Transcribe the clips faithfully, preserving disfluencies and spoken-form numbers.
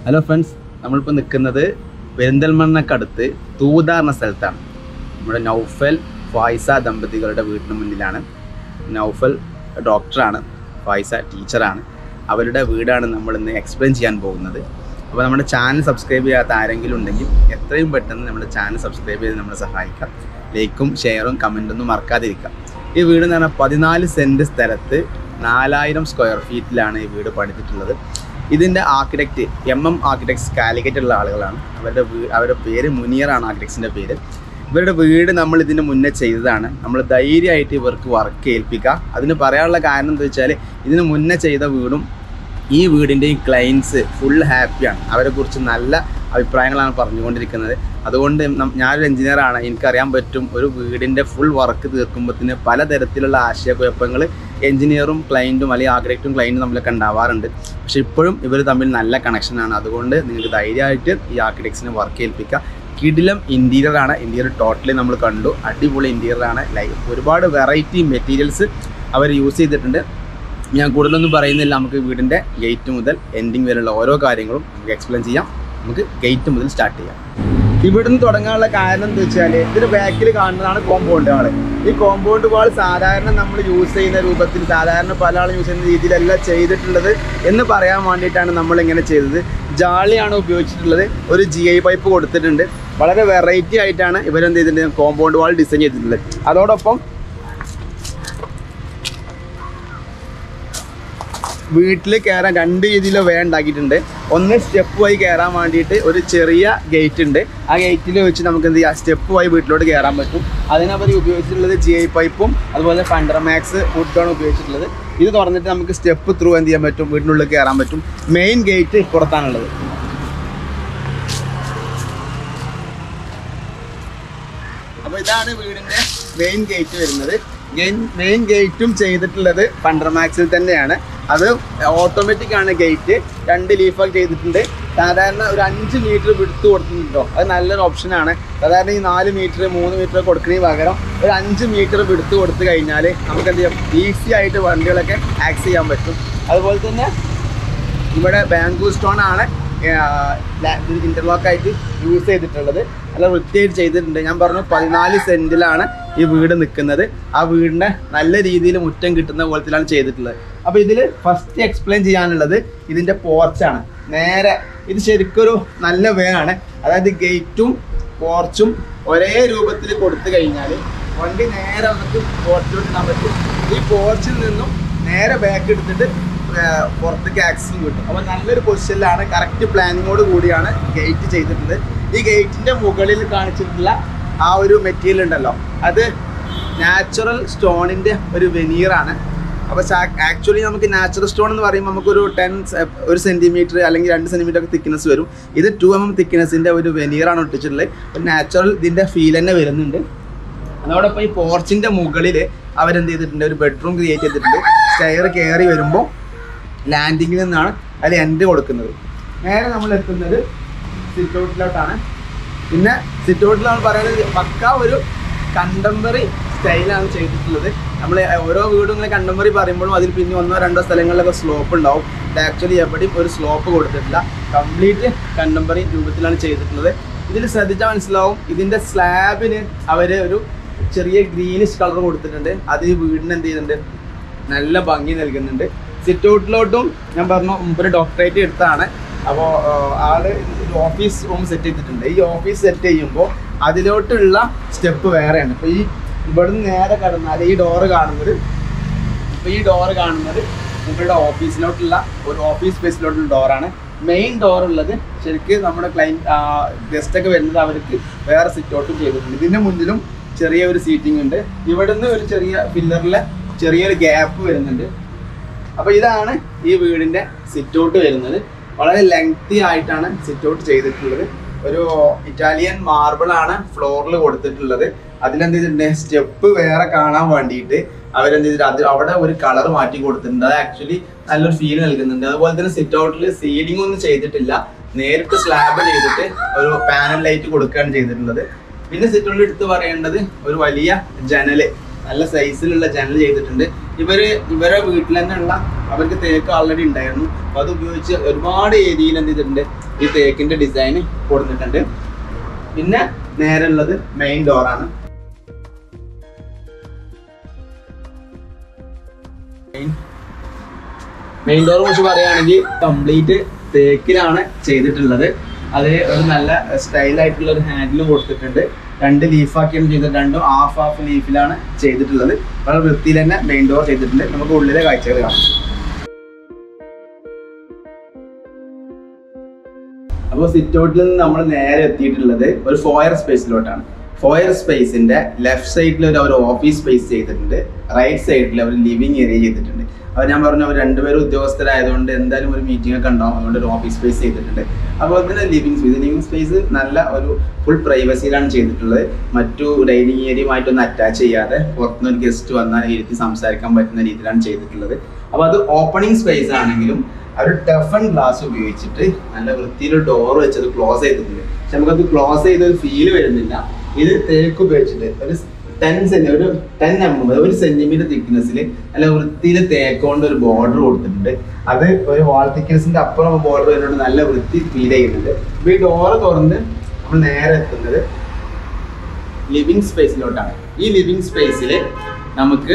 Hello friends, നമ്മളിപ്പോൾ നിൽക്കുന്നത് പെരിന്തൽമണ്ണക്കടുത്ത് തൂതാർ എന്ന സ്ഥലത്താണ്. നമ്മുടെ നൗഫൽ ഫായിസ ദമ്പതികളുടെ വീടിന് മുന്നിലാണ്. നൗഫൽ ഡോക്ടറാണ്, ഫായിസ ടീച്ചറാണ്. അവരുടെ വീടാണ് നമ്മളിന്ന് എക്സ്പ്ലെയിൻ ചെയ്യാൻ പോകുന്നത്. അപ്പോൾ നമ്മുടെ ചാനൽ സബ്സ്ക്രൈബ് ചെയ്യാത്ത ആരെങ്കിലും ഉണ്ടെങ്കിൽ എത്രയും പെട്ടെന്ന് നമ്മുടെ ചാനൽ സബ്സ്ക്രൈബ് ചെയ്ത് നമ്മളെ സഹായിക്കാം. ലൈക്കും ഷെയറും കമൻറ്റൊന്നും മറക്കാതിരിക്കാം. ഈ വീട് എന്ന് പറഞ്ഞാൽ പതിനാല് സെൻറ്റ് സ്ഥലത്ത് നാലായിരം സ്ക്വയർ ഫീറ്റിലാണ് ഈ വീട് പണിതിട്ടുള്ളത്. ഇതിൻ്റെ ആർക്കിടെക്റ്റ് എം എം ആർക്കിടെക്ട്സ് കാലിക്കറ്റുള്ള ആളുകളാണ്. അവരുടെ വീ അവരുടെ പേര് മുനിയറാണ് ആർക്കിടെക്ട്സിൻ്റെ പേര്. ഇവരുടെ വീട് നമ്മൾ ഇതിന് മുന്നേ ചെയ്തതാണ്. നമ്മൾ ധൈര്യമായിട്ട് ഇവർക്ക് വർക്ക് ഏൽപ്പിക്കുക. അതിന് പറയാനുള്ള കാരണം എന്താ വെച്ചാൽ, ഇതിന് മുന്നേ ചെയ്ത വീടും ഈ വീടിൻ്റെയും ക്ലയൻസ് ഫുൾ ഹാപ്പിയാണ്. അവരെക്കുറിച്ച് നല്ല അഭിപ്രായങ്ങളാണ് പറഞ്ഞുകൊണ്ടിരിക്കുന്നത്. അതുകൊണ്ട് ഞാനൊരു എഞ്ചിനീയറാണ്, എനിക്കറിയാൻ പറ്റും ഒരു വീടിൻ്റെ ഫുൾ വർക്ക് തീർക്കുമ്പോഴത്തിന് പലതരത്തിലുള്ള ആശയക്കുഴപ്പങ്ങൾ എഞ്ചിനീയറും ക്ലയൻറ്റും അല്ലെങ്കിൽ ആർക്കിടെക്റ്റും ക്ലയൻറ്റും തമ്മിലൊക്കെ ഉണ്ടാവാറുണ്ട്. പക്ഷേ ഇപ്പോഴും ഇവർ തമ്മിൽ നല്ല കണക്ഷനാണ്. അതുകൊണ്ട് നിങ്ങൾക്ക് ധൈര്യമായിട്ട് ഈ ആർക്കിടെക്ട്സിനെ വർക്ക് ഏൽപ്പിക്കുക. കിടിലം ഇൻറ്റീരിയറാണ്. ഇൻറ്റീരിയർ ടോട്ടലി നമ്മൾ കണ്ടു, അടിപൊളി ഇൻറ്റീരിയറാണ്. ലൈഫ് ഒരുപാട് വെറൈറ്റി മെറ്റീരിയൽസ് അവർ യൂസ് ചെയ്തിട്ടുണ്ട്. ഞാൻ കൂടുതലൊന്നും പറയുന്നില്ല. നമുക്ക് വീടിൻ്റെ ഗേറ്റ് മുതൽ എൻഡിങ് വരെയുള്ള ഓരോ കാര്യങ്ങളും നമുക്ക് എക്സ്പ്ലെയിൻ ചെയ്യാം. നമുക്ക് ഗേറ്റ് മുതൽ സ്റ്റാർട്ട് ചെയ്യാം. ഇവിടുന്ന് തുടങ്ങാനുള്ള കാരണം എന്താ വെച്ചാൽ, ഇതിന് ബാക്കിൽ കാണുന്നതാണ് കോമ്പൗണ്ട് വാൾ. ഈ കോമ്പൗണ്ട് വാൾ സാധാരണ നമ്മൾ യൂസ് ചെയ്യുന്ന രൂപത്തിൽ, സാധാരണ പല ആളും യൂസ് ചെയ്യുന്ന രീതിയിലല്ല ചെയ്തിട്ടുള്ളത് എന്ന് പറയാൻ വേണ്ടിയിട്ടാണ് നമ്മളിങ്ങനെ ചെയ്തത്. ജാളിയാണ് ഉപയോഗിച്ചിട്ടുള്ളത്. ഒരു ജി ഐ പൈപ്പ് കൊടുത്തിട്ടുണ്ട്. വളരെ വെറൈറ്റി ആയിട്ടാണ് ഇവരെന്ത് ചെയ്തിട്ടുണ്ട്, കോമ്പൗണ്ട് വാൾ ഡിസൈൻ ചെയ്തിട്ടുള്ളത്. അതോടൊപ്പം വീട്ടിൽ കയറാൻ രണ്ട് രീതിയിൽ വേ ഉണ്ടാക്കിയിട്ടുണ്ട്. ഒന്ന് സ്റ്റെപ്പ് വഴി കയറാൻ വേണ്ടിയിട്ട് ഒരു ചെറിയ ഗേറ്റ് ഉണ്ട്. ആ ഗേറ്റിൽ വെച്ച് നമുക്ക് എന്ത് ചെയ്യാം, സ്റ്റെപ്പ് വഴി വീട്ടിലോട്ട് കയറാൻ പറ്റും. അതിനവർ ഉപയോഗിച്ചിട്ടുള്ളത് ജി ഐ പൈപ്പും അതുപോലെ ഫണ്ടർമാക്സ് വുഡാണ് ഉപയോഗിച്ചിട്ടുള്ളത്. ഇത് തുറന്നിട്ട് നമുക്ക് സ്റ്റെപ്പ് ത്രൂ എന്ത് ചെയ്യാൻ പറ്റും, വീടിനുള്ളിൽ കയറാൻ പറ്റും. മെയിൻ ഗേറ്റ് പുറത്താണുള്ളത്. അപ്പോൾ ഇതാണ് വീടിൻ്റെ മെയിൻ ഗേറ്റ് വരുന്നത്. മെയിൻ ഗേറ്റും ചെയ്തിട്ടുള്ളത് ഫണ്ടർമാക്സിൽ തന്നെയാണ്. അത് ഓട്ടോമാറ്റിക് ആണ് ഗേറ്റ്. രണ്ട് ലീഫൊക്കെ ചെയ്തിട്ടുണ്ട്. സാധാരണ ഒരു അഞ്ച് മീറ്റർ വിടുത്ത് കൊടുത്തിട്ടുണ്ടോ, അത് നല്ലൊരു ഓപ്ഷനാണ്. സാധാരണ ഈ നാല് മീറ്റർ മൂന്ന് മീറ്റർ കൊടുക്കുന്നതിന് പകരം ഒരു അഞ്ച് മീറ്റർ വിടുത്ത് കൊടുത്തു കഴിഞ്ഞാൽ നമുക്ക് എന്ത് ചെയ്യാം, ഈസി ആയിട്ട് വണ്ടികളൊക്കെ ആക്സ് ചെയ്യാൻ പറ്റും. അതുപോലെ തന്നെ ഇവിടെ ബാംബൂ സ്റ്റോൺ ആണ് ഇന്റർലോക്കായിട്ട് യൂസ് ചെയ്തിട്ടുള്ളത്. നല്ല വൃത്തിയായിട്ട് ചെയ്തിട്ടുണ്ട്. ഞാൻ പറഞ്ഞു പതിനാല് സെൻറ്റിലാണ് ഈ വീട് നിൽക്കുന്നത്. ആ വീടിൻ്റെ നല്ല രീതിയിൽ മുറ്റം കിട്ടുന്ന പോലത്തിലാണ് ചെയ്തിട്ടുള്ളത്. അപ്പോൾ ഇതിൽ ഫസ്റ്റ് എക്സ്പ്ലെയിൻ ചെയ്യാനുള്ളത് ഇതിൻ്റെ പോർച്ചാണ്. നേരെ ഇത് ശരിക്കൊരു നല്ല വേ ആണ്. അതായത് ഗേറ്റും പോർച്ചും ഒരേ രൂപത്തിൽ കൊടുത്തു കഴിഞ്ഞാൽ വണ്ടി നേരെ വന്നിട്ട് പോർച്ചിലോട്ട് ഇടാൻ പറ്റും. ഈ പോർച്ചിൽ നിന്നും നേരെ ബാക്ക് എടുത്തിട്ട് പുറത്തേക്ക് ആക്സസും കിട്ടും. അപ്പോൾ നല്ലൊരു പൊസിഷനിലാണ്, കറക്റ്റ് പ്ലാനിങ്ങോട് കൂടിയാണ് ഗേറ്റ് ചെയ്തിട്ടുള്ളത്. ഈ ഗേറ്റിൻ്റെ മുകളിൽ കാണിച്ചിട്ടുള്ള ആ ഒരു മെറ്റീരിയൽ ഉണ്ടല്ലോ, അത് നാച്ചുറൽ സ്റ്റോണിൻ്റെ ഒരു വെനീറാണ്. അപ്പോൾ ആക്ച്വലി നമുക്ക് നാച്ചുറൽ സ്റ്റോൺ എന്ന് പറയുമ്പോൾ നമുക്കൊരു ടെൻ ഒരു സെൻറ്റിമീറ്റർ അല്ലെങ്കിൽ രണ്ട് സെൻറ്റിമീറ്റർ ഒക്കെ തിക്നെസ് വരും. ഇത് ടു എം എം തിക്നെസ്സിൻ്റെ ഒരു വെനീറാണ് ഒട്ടിച്ചിട്ടുള്ളത്. ഒരു നാച്ചുറൽ ഇതിൻ്റെ ഫീൽ തന്നെ വരുന്നുണ്ട്. അതോടൊപ്പം ഈ പോർച്ചിൻ്റെ മുകളിൽ അവരെന്ത് ചെയ്തിട്ടുണ്ട്, ഒരു ബെഡ്റൂം ക്രിയേറ്റ് ചെയ്തിട്ടുണ്ട്. സ്റ്റെയർ കയറി വരുമ്പോൾ ലാൻഡിങ്ങിൽ നിന്നാണ് അതിൽ എൻട്രി കൊടുക്കുന്നത്. നേരെ നമ്മൾ എത്തുന്നത് സിറ്റ് ഔട്ടിലോട്ടാണ്. പിന്നെ സിറ്റ് ഔട്ടിലാണ് പറയുന്നത് പക്ക ഒരു കണ്ടംപററി സ്റ്റൈലാണ് ചെയ്തിട്ടുള്ളത്. നമ്മൾ ഓരോ വീടും ഇങ്ങനെ കണ്ടംപററി പറയുമ്പോഴും അതിൽ പിന്നെ ഒന്നോ രണ്ടോ സ്ഥലങ്ങളിലൊക്കെ സ്ലോപ്പ് ഉണ്ടാവും. ഇത് ആക്ച്വലി എവിടെയും ഒരു സ്ലോപ്പ് കൊടുത്തിട്ടില്ല. കംപ്ലീറ്റ് കണ്ടംപററി രൂപത്തിലാണ് ചെയ്തിട്ടുള്ളത്. ഇതിൽ ശ്രദ്ധിച്ചാൽ മനസ്സിലാവും, ഇതിൻ്റെ സ്ലാബിന് അവർ ഒരു ചെറിയ ഗ്രീനിഷ് കളർ കൊടുത്തിട്ടുണ്ട്. അത് ഈ വീടിന് എന്ത് ചെയ്യുന്നുണ്ട്, നല്ല ഭംഗി നൽകുന്നുണ്ട്. സിറ്റ് ഔട്ടിലോട്ടും ഞാൻ പറഞ്ഞു മുമ്പ് ഡോക്ടറേറ്റ് എടുത്താണ്. അപ്പോൾ ആള് ഓഫീസ് റൂം സെറ്റ് ചെയ്തിട്ടുണ്ട്. ഈ ഓഫീസ് സെറ്റ് ചെയ്യുമ്പോൾ അതിലോട്ടുള്ള സ്റ്റെപ്പ് വേറെയാണ്. ഇപ്പോൾ ഈ ഇവിടുന്ന് നേരെ കടന്നാൽ ഈ ഡോറ് കാണുന്നത്, ഇപ്പോൾ ഈ ഡോറ് കാണുന്നത് ഇവരുടെ ഓഫീസിലോട്ടുള്ള ഒരു ഓഫീസ് സ്പേസിലോട്ടുള്ള ഡോറാണ്. മെയിൻ ഡോറുള്ളത് ശരിക്കും നമ്മുടെ ക്ലൈൻറ്റ് ഗസ്റ്റൊക്കെ വരുന്നത് അവർക്ക് വേറെ സിറ്റ് ഔട്ടും ചെയ്തിട്ടുണ്ട്. ഇതിൻ്റെ മുന്നിലും ചെറിയ ഒരു സീറ്റിംഗ് ഉണ്ട്. ഇവിടുന്ന് ഒരു ചെറിയ പില്ലറിലെ ചെറിയൊരു ഗ്യാപ്പ് വരുന്നുണ്ട്. അപ്പോൾ ഇതാണ് ഈ വീടിൻ്റെ സിറ്റ് ഔട്ട് വരുന്നത്. വളരെ ലെങ്തി ആയിട്ടാണ് സിറ്റ് ഔട്ട് ചെയ്തിട്ടുള്ളത്. ഒരു ഇറ്റാലിയൻ മാർബിൾ ആണ് ഫ്ലോറിൽ കൊടുത്തിട്ടുള്ളത്. അതിലെന്ത് ചെയ്തിട്ടുണ്ട്, സ്റ്റെപ്പ് വേറെ കാണാൻ വേണ്ടിയിട്ട് അവരെന്ത് ചെയ്തിട്ട് അത് അവിടെ ഒരു കളർ മാറ്റി കൊടുത്തിട്ടുണ്ട്. അത് ആക്ച്വലി നല്ലൊരു ഫീൽ നൽകുന്നുണ്ട്. അതുപോലെ തന്നെ സിറ്റ് ഔട്ടിൽ സീലിംഗ് ഒന്നും ചെയ്തിട്ടില്ല, നേരിട്ട് സ്ലാബ് ചെയ്തിട്ട് ഒരു പാനൽ ലൈറ്റ് കൊടുക്കുകയാണ് ചെയ്തിട്ടുള്ളത്. പിന്നെ സിറ്റ് ഔട്ടിൽ എടുത്ത് പറയേണ്ടത് ഒരു വലിയ ജനല്, നല്ല സൈസിലുള്ള ജനൽ ചെയ്തിട്ടുണ്ട്. ഇവർ ഇവരെ വീട്ടിൽ തന്നെ ഉള്ള അവർക്ക് തേക്ക് ആൾറെഡി ഉണ്ടായിരുന്നു. അപ്പോൾ അത് ഉപയോഗിച്ച് ഒരുപാട് ഏരിയയിൽ എന്ത് ചെയ്തിട്ടുണ്ട്, ഈ തേക്കിന്റെ ഡിസൈൻ കൊടുത്തിട്ടുണ്ട്. പിന്നെ നേരെ ഉള്ളത് മെയിൻ ഡോറാണ്. മെയിൻ ഡോറെ കുറിച്ച് പറയുകയാണെങ്കിൽ കംപ്ലീറ്റ് തേക്കിലാണ് ചെയ്തിട്ടുള്ളത്. അത് ഒരു നല്ല സ്റ്റൈലായിട്ടുള്ള ഒരു ഹാൻഡിലും കൊടുത്തിട്ടുണ്ട്. രണ്ട് ലീഫാക്കിയാണ് ചെയ്തത്. രണ്ടും ഹാഫ് ഹാഫ് ലീഫിലാണ് ചെയ്തിട്ടുള്ളത്. വളരെ വൃത്തിയിൽ തന്നെ മെയിൻ ഡോർ ചെയ്തിട്ടുണ്ട്. നമുക്ക് ഉള്ളിലെ കാഴ്ചകൾ കാണാം. അപ്പോൾ സിറ്റ് ഔട്ടിൽ നിന്ന് നമ്മൾ നേരെ എത്തിയിട്ടുള്ളത് ഒരു ഫോയർ സ്പേസിലോട്ടാണ്. ഫോയർ സ്പേസിന്റെ ലെഫ്റ്റ് സൈഡിൽ ഒരു അവർ ഓഫീസ് സ്പേസ് ചെയ്തിട്ടുണ്ട്. റൈറ്റ് സൈഡിൽ അവർ ലിവിങ് ഏരിയ ചെയ്തിട്ടുണ്ട്. അപ്പോൾ ഞാൻ പറഞ്ഞു അവർ രണ്ടുപേരും ഉദ്യോഗസ്ഥരായതുകൊണ്ട് എന്തായാലും ഒരു മീറ്റിംഗ് ഒക്കെ ഉണ്ടാവും. അതുകൊണ്ട് ഒരു ഓഫീസ് സ്പേസ് ചെയ്തിട്ടുണ്ട്. അതുപോലെ തന്നെ ലിവിങ് സ്പേസ് ലിവിങ് സ്പേസ് നല്ല ഒരു ഫുൾ പ്രൈവസിയിലാണ് ചെയ്തിട്ടുള്ളത്. മറ്റു ഡൈനിങ് ഏരിയയുമായിട്ടൊന്നും അറ്റാച്ച് ചെയ്യാതെ പുറത്തുനിന്ന് ഒരു ഗസ്റ്റ് വന്നാൽ ഇരുത്തി സംസാരിക്കാൻ പറ്റുന്ന രീതിയിലാണ് ചെയ്തിട്ടുള്ളത്. അപ്പോൾ അത് ഓപ്പണിംഗ് സ്പേസ് ആണെങ്കിലും അവർ ടഫൺ ഗ്ലാസ് ഉപയോഗിച്ചിട്ട് നല്ല വൃത്തിയിൽ ഡോർ വെച്ചത് ക്ലോസ് ചെയ്തിട്ടുണ്ട്. പക്ഷെ നമുക്കത് ക്ലോസ് ചെയ്ത ഒരു ഫീല് വരുന്നില്ല. ഇത് തേക്ക് ഉപയോഗിച്ചിട്ട് ഒരു ടെൻ സെന്റി ഒരു ടെൻ എം എം ഒരു സെന്റിമീറ്റർ തിക്നെസ്സിൽ നല്ല വൃത്തിയിൽ തേക്കൊണ്ട് ഒരു ബോർഡർ കൊടുത്തിട്ടുണ്ട്. അത് ഒരു വാൾ തിക്നെസിന്റെ അപ്പുറം ബോർഡർ വരുന്നതുകൊണ്ട് നല്ല വൃത്തി ഫീൽ ചെയ്യുന്നുണ്ട്. അപ്പൊ ഈ ഡോറ് തുറന്ന് നമ്മൾ നേരെ എത്തുന്നത് ലിവിങ് സ്പേസിലോട്ടാണ്. ഈ ലിവിങ് സ്പേസിൽ നമുക്ക്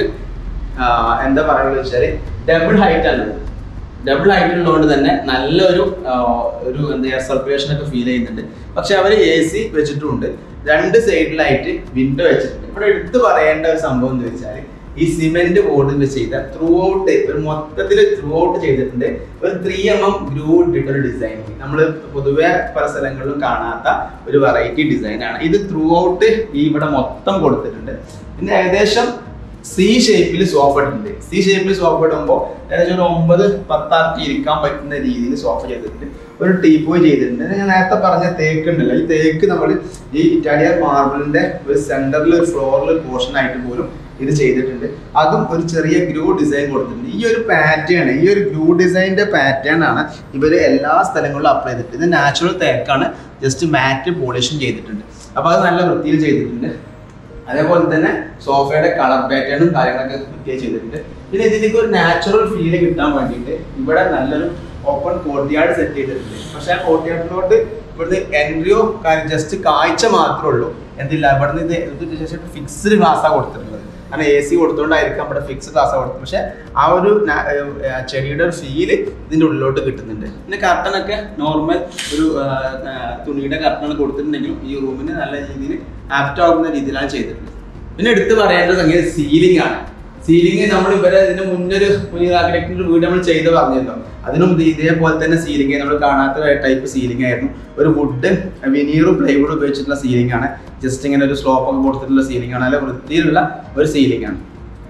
എന്താ പറയുക വെച്ചാൽ ഡബിൾ ഹൈറ്റ് ആണ്. ഡബിൾ ഹൈറ്റ് ഉള്ളതുകൊണ്ട് തന്നെ നല്ലൊരു ഒരു എന്താ എയർ സർക്കുലേഷൻ ഒക്കെ ഫീൽ ചെയ്യുന്നുണ്ട്. പക്ഷെ അവർ എ സി വെച്ചിട്ടുമുണ്ട്. രണ്ട് സൈഡിലായിട്ട് വിൻഡോ വെച്ചിട്ടുണ്ട്. ഇവിടെ എടുത്തു പറയേണ്ട ഒരു സംഭവം എന്ന് വെച്ചാൽ ഈ സിമെന്റ് ബോർഡിൽ ചെയ്ത ത്രൂ ഔട്ട് ഒരു മൊത്തത്തിൽ ത്രൂ ഔട്ട് ചെയ്തിട്ടുണ്ട്. ഒരു ത്രീ എം എം ഗ്രൂ ഇട്ടിട്ട് ഒരു ഡിസൈൻ നമ്മൾ പൊതുവെ പല സ്ഥലങ്ങളിലും കാണാത്ത ഒരു വെറൈറ്റി ഡിസൈനാണ് ഇത്. ത്രൂ ഔട്ട് ഈ ഇവിടെ മൊത്തം കൊടുത്തിട്ടുണ്ട്. പിന്നെ ഏകദേശം സി ഷേപ്പിൽ സോഫ ഇട്ടുണ്ട്. സി ഷേപ്പിൽ സോഫ ഇടുമ്പോൾ ഏകദേശം ഒരു ഒമ്പത് പത്താർക്ക് ഇരിക്കാൻ പറ്റുന്ന രീതിയിൽ സോഫ ചെയ്തിട്ടുണ്ട്. ഒരു ടീപ്പോയ് ചെയ്തിട്ടുണ്ട്. ഞാൻ നേരത്തെ പറഞ്ഞ തേക്ക് ഉണ്ടല്ലോ, ഈ തേക്ക് നമ്മൾ ഈ ഇറ്റാലിയൻ മാർബിളിന്റെ ഒരു സെന്ററിൽ ഒരു ഫ്ലോറിൽ പോർഷൻ ആയിട്ട് പോലും ഇത് ചെയ്തിട്ടുണ്ട്. അതും ഒരു ചെറിയ ഗ്രൂ ഡിസൈൻ കൊടുത്തിട്ടുണ്ട്. ഈ ഒരു പാറ്റേൺ ഈ ഒരു ഗ്രൂ ഡിസൈനിന്റെ പാറ്റേൺ ആണ് ഇവർ എല്ലാ സ്ഥലങ്ങളിലും അപ്ലൈ ചെയ്തിട്ടുണ്ട്. ഇത് നാച്ചുറൽ തേക്കാണ്. ജസ്റ്റ് മാറ്റ് പോളിഷും ചെയ്തിട്ടുണ്ട്. അപ്പൊ അത് നല്ല വൃത്തിയിൽ ചെയ്തിട്ടുണ്ട്. അതേപോലെ തന്നെ സോഫയുടെ കളർ പാറ്റേണും കാര്യങ്ങളൊക്കെ വൃത്തിയായി ചെയ്തിട്ടുണ്ട്. പിന്നെ ഇതിലേക്ക് ഒരു നാച്ചുറൽ ഫീല് കിട്ടാൻ വേണ്ടിയിട്ട് ഇവിടെ നല്ലൊരു ഓപ്പൺ കോർട്ട്യാർഡ് സെറ്റ് ചെയ്തിട്ടുണ്ട്. പക്ഷെ ആ കോർട്ട്യാർഡിലോട്ട് ഇവിടുന്ന് എൻട്രിയോ കാര്യം ജസ്റ്റ് കാഴ്ച മാത്രമേ ഉള്ളൂ. എന്തില്ല ഇവിടുന്ന് ഇത് ജസ്റ്റ് ഫിക്സ്ഡ് ഗ്ലാസ്സാണ് കൊടുത്തിട്ടുള്ളത്. കാരണം എ സി കൊടുത്തുകൊണ്ടായിരിക്കാം ഇവിടെ ഫിക്സ്ഡ് ഗ്ലാസ്സാണ് കൊടുത്തത്. പക്ഷെ ആ ഒരു ചെടിയുടെ ഒരു ഫീല് ഇതിൻ്റെ ഉള്ളിലോട്ട് കിട്ടുന്നുണ്ട്. പിന്നെ കർട്ടനൊക്കെ നോർമൽ ഒരു തുണിയുടെ കർട്ടൺ കൊടുത്തിട്ടുണ്ടെങ്കിലും ഈ റൂമിന് നല്ല രീതിയിൽ ആപ്റ്റ് ആകുന്ന രീതിയിലാണ് ചെയ്തിട്ടുള്ളത്. പിന്നെ എടുത്ത് പറയേണ്ട സംഗതി സീലിംഗ് ആണ്. സീലിംഗ് നമ്മൾ ഇവരെ ഇതിന് മുന്നൊരു ആർക്കിടെക്റ്റിന്റെ വീട് നമ്മൾ ചെയ്ത് പറഞ്ഞല്ലോ. അതിനും ഇതേപോലെ തന്നെ സീലിംഗ് നമ്മൾ കാണാത്ത ടൈപ്പ് സീലിംഗ് ആയിരുന്നു. ഒരു വുഡ് വിനീറും പ്ലൈവുഡ് ഉപയോഗിച്ചിട്ടുള്ള സീലിംഗ് ആണ്. ജസ്റ്റ് ഇങ്ങനെ ഒരു സ്ലോപ്പ് ഒക്കെ കൊടുത്തിട്ടുള്ള സീലിംഗ് ആണ്. നല്ല വൃത്തിയിലുള്ള ഒരു സീലിംഗ് ആണ്.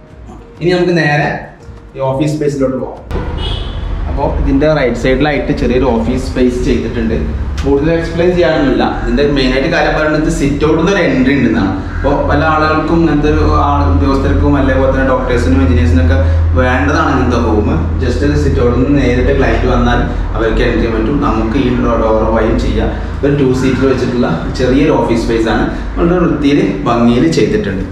ഇനി നമുക്ക് നേരെ ഈ ഓഫീസ് സ്പേസിലോട്ട് പോകാം. അപ്പോൾ ഇതിന്റെ റൈറ്റ് സൈഡിലായിട്ട് ചെറിയൊരു ഓഫീസ് സ്പേസ് ചെയ്തിട്ടുണ്ട്. കൂടുതൽ എക്സ്പ്ലെയിൻ ചെയ്യാനൊന്നുമില്ല. ഇതിന്റെ മെയിനായിട്ട് കാര്യം പറയുന്നത് സിറ്റ് ഔട്ടിൽ ഒരു എൻട്രി ഉണ്ടെന്നാണ്. അപ്പോൾ പല ആളുകൾക്കും ഇങ്ങനത്തെ ഒരു ആൾ ഉദ്യോഗസ്ഥർക്കും അതേപോലെ തന്നെ ഡോക്ടേഴ്സിനും എഞ്ചിനീയേഴ്സിനും ഒക്കെ വേണ്ടതാണ് ഇങ്ങനത്തെ റൂം. ജസ്റ്റ് സിറ്റ് ഔട്ടിൽ നിന്ന് നേരിട്ട് ക്ലയൻറ്റ് വന്നാൽ അവർക്ക് എൻട്രി പറ്റും. നമുക്ക് ഈ ഡോർ വഴിയും ചെയ്യാം. ഒരു ടു സീറ്റിൽ വെച്ചിട്ടുള്ള ചെറിയൊരു ഓഫീസ് സ്പേസ് ആണ്. വളരെ വൃത്തിയിൽ ഭംഗിയിൽ ചെയ്തിട്ടുണ്ട്.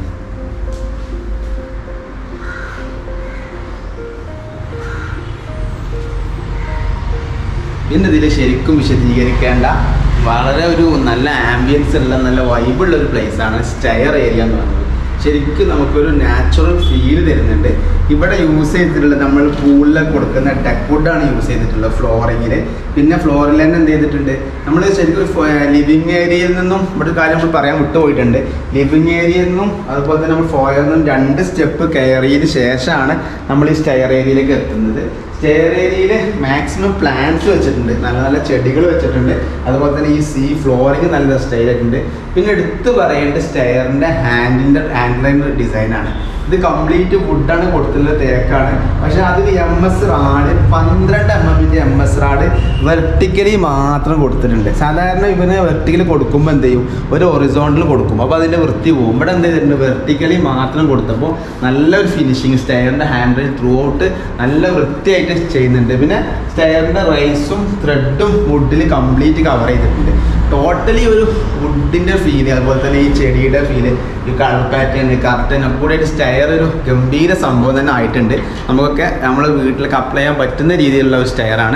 പിന്നെ ഇതിൽ ശരിക്കും വിശദീകരിക്കേണ്ട വളരെ ഒരു നല്ല ആംബിയൻസ് ഉള്ള നല്ല വൈബുള്ള ഒരു പ്ലേസാണ് സ്റ്റെയർ ഏരിയ എന്ന് പറയുന്നത്. ശരിക്കും നമുക്കൊരു നാച്ചുറൽ ഫീല് തരുന്നുണ്ട്. ഇവിടെ യൂസ് ചെയ്തിട്ടുള്ള നമ്മൾ പൂളിലൊക്കെ കൊടുക്കുന്ന ടെക് വുഡാണ് യൂസ് ചെയ്തിട്ടുള്ളത് ഫ്ലോറിങ്ങിൽ. പിന്നെ ഫ്ലോറിൽ തന്നെ എന്ത് ചെയ്തിട്ടുണ്ട് നമ്മൾ ശരിക്കും ലിവിങ് ഏരിയയിൽ നിന്നും ഇവിടെ കാര്യം നമ്മൾ പറയാൻ വിട്ടുപോയിട്ടുണ്ട്. ലിവിങ് ഏരിയയിൽ നിന്നും അതുപോലെ തന്നെ നമ്മൾ ഫോയറിൽ നിന്നും രണ്ട് സ്റ്റെപ്പ് കയറിയതിന് ശേഷമാണ് നമ്മൾ ഈ സ്റ്റെയർ ഏരിയയിലേക്ക് എത്തുന്നത്. സ്റ്റെയർ ഏരിയയിൽ മാക്സിമം പ്ലാന്റ്സ് വെച്ചിട്ടുണ്ട്. നല്ല നല്ല ചെടികൾ വെച്ചിട്ടുണ്ട്. അതുപോലെ തന്നെ ഈ സീ ഫ്ലോറിങ് നല്ല സ്റ്റൈലായിട്ടുണ്ട്. പിന്നെ എടുത്ത് പറയേണ്ട സ്റ്റെയറിൻ്റെ ഹാൻഡിലിൻ്റെ ഹാൻഡിലിൻ്റെ ഡിസൈനാണ്. ഇത് കംപ്ലീറ്റ് വുഡാണ് കൊടുത്തിട്ടുള്ള തേക്കാണ്. പക്ഷെ അതിൽ എം എസ് റാഡ് പന്ത്രണ്ട് എം എമ്മിൻ്റെ എം എസ് റാഡ് വെർട്ടിക്കലി മാത്രം കൊടുത്തിട്ടുണ്ട്. സാധാരണ ഇവന് വെർട്ടിക്കലി കൊടുക്കുമ്പോൾ എന്ത് ചെയ്യും ഒരു ഒറിസോണ്ടൽ കൊടുക്കും. അപ്പോൾ അതിൻ്റെ വൃത്തി പോകും. ഇവിടെ എന്ത് ചെയ്തിട്ടുണ്ട് വെർട്ടിക്കലി മാത്രം കൊടുത്തപ്പോൾ നല്ലൊരു ഫിനിഷിങ് സ്റ്റെയറിൻ്റെ ഹാൻഡിൽ ത്രൂ ഔട്ട് നല്ല വൃത്തിയായിട്ട് ചെയ്യുന്നുണ്ട്. പിന്നെ സ്റ്റെയറിൻ്റെ റൈസും ത്രെഡും വുഡിൽ കംപ്ലീറ്റ് കവർ ചെയ്തിട്ടുണ്ട്. ടോട്ടലി ഒരു വുഡിൻ്റെ ഫീല് അതുപോലെ തന്നെ ഈ ചെടിയുടെ ഫീല് ഈ കളർ പാറ്റേൺ കർട്ടൻ ഒക്കെ കൂടെ സ്റ്റെയർ ഒരു ഗംഭീര സംഭവം തന്നെ ആയിട്ടുണ്ട്. നമുക്കൊക്കെ നമ്മൾ വീട്ടിലൊക്കെ അപ്ലൈ ചെയ്യാൻ പറ്റുന്ന രീതിയിലുള്ള ഒരു സ്റ്റെയറാണ്.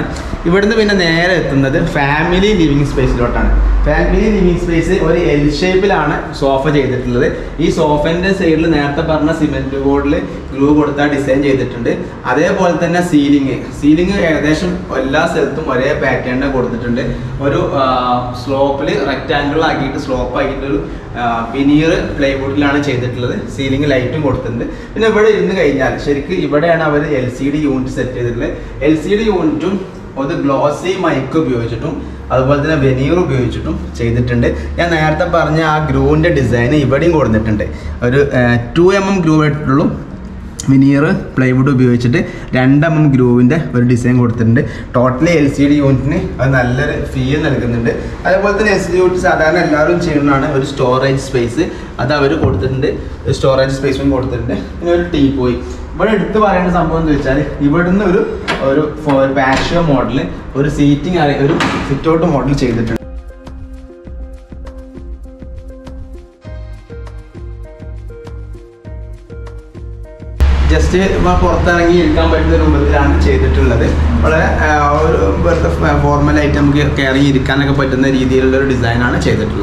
ഇവിടുന്ന് പിന്നെ നേരെ എത്തുന്നത് ഫാമിലി ലിവിങ് സ്പേസിലോട്ടാണ്. ഫാമിലി ലിവിങ് സ്പേസ് ഒരു എൽ ഷേപ്പിലാണ് സോഫ ചെയ്തിട്ടുള്ളത്. ഈ സോഫേൻ്റെ സൈഡിൽ നേരത്തെ പറഞ്ഞ സിമെൻറ്റ് ബോർഡിൽ ഗ്ലൂ കൊടുത്താൽ ഡിസൈൻ ചെയ്തിട്ടുണ്ട്. അതേപോലെ തന്നെ സീലിംഗ് സീലിംഗ് ഏകദേശം എല്ലാ സ്ഥലത്തും ഒരേ പാറ്റേണിൽ കൊടുത്തിട്ടുണ്ട്. ഒരു സ്ലോപ്പിൽ റെക്റ്റാങ്കിൾ ആക്കിയിട്ട് സ്ലോപ്പ് ആക്കിയിട്ടൊരു വിനീർ പ്ലൈവുഡിലാണ് ചെയ്തിട്ടുള്ളത്. സീലിംഗ് ലൈറ്റും കൊടുത്തിട്ടുണ്ട്. പിന്നെ ഇവിടെ ഇരുന്ന് കഴിഞ്ഞാൽ ശരിക്കും ഇവിടെയാണ് അവർ L C D unit set ചെയ്തിട്ടുള്ളത്. എൽ സി ഡി യൂണിറ്റും ഒരു ഗ്ലോസി മൈക്ക് ഉപയോഗിച്ചിട്ടും അതുപോലെ തന്നെ വെനീർ ഉപയോഗിച്ചിട്ടും ചെയ്തിട്ടുണ്ട്. ഞാൻ നേരത്തെ പറഞ്ഞ ആ ഗ്രൂവിൻ്റെ ഡിസൈൻ ഇവിടെയും കൊടുത്തിട്ടുണ്ട്. ഒരു ടു എം എം ഗ്രൂ ആയിട്ടുള്ളൂ വിനീർ പ്ലൈവുഡ് ഉപയോഗിച്ചിട്ട് രണ്ട് എം എം ഗ്രൂവിൻ്റെ ഒരു ഡിസൈൻ കൊടുത്തിട്ടുണ്ട്. ടോട്ടലി എൽ സി ഡി യൂണിറ്റിന് അത് നല്ലൊരു ഫീൽ നൽകുന്നുണ്ട്. അതേപോലെ തന്നെ എൽ സി ഡി യൂണിറ്റ് സാധാരണ എല്ലാവരും ചെയ്യുന്നതാണ്. ഒരു സ്റ്റോറേജ് സ്പേസ് അത് അവർ കൊടുത്തിട്ടുണ്ട്. സ്റ്റോറേജ് സ്പേസും കൊടുത്തിട്ടുണ്ട്. പിന്നെ ഒരു ടീ പോയി ഇവിടെ എടുത്ത് പറയേണ്ട സംഭവം എന്ന് വെച്ചാൽ ഇവിടുന്ന് ഒരു ഒരു പാഷ്യോ മോഡൽ ഒരു സീറ്റിംഗ് ഒരു സിറ്റ് ഔട്ട് മോഡൽ ചെയ്തിട്ടുണ്ട്. ജസ്റ്റ് പുറത്തിറങ്ങി ഇരിക്കാൻ പറ്റുന്ന രൂപത്തിലാണ് ചെയ്തിട്ടുള്ളത്. വളരെ ഒരു വെറുതെ ഫോർമലായിട്ട് നമുക്ക് കയറി ഇരിക്കാനൊക്കെ പറ്റുന്ന രീതിയിലുള്ള ഒരു ഡിസൈനാണ് ചെയ്തിട്ടുള്ളത്.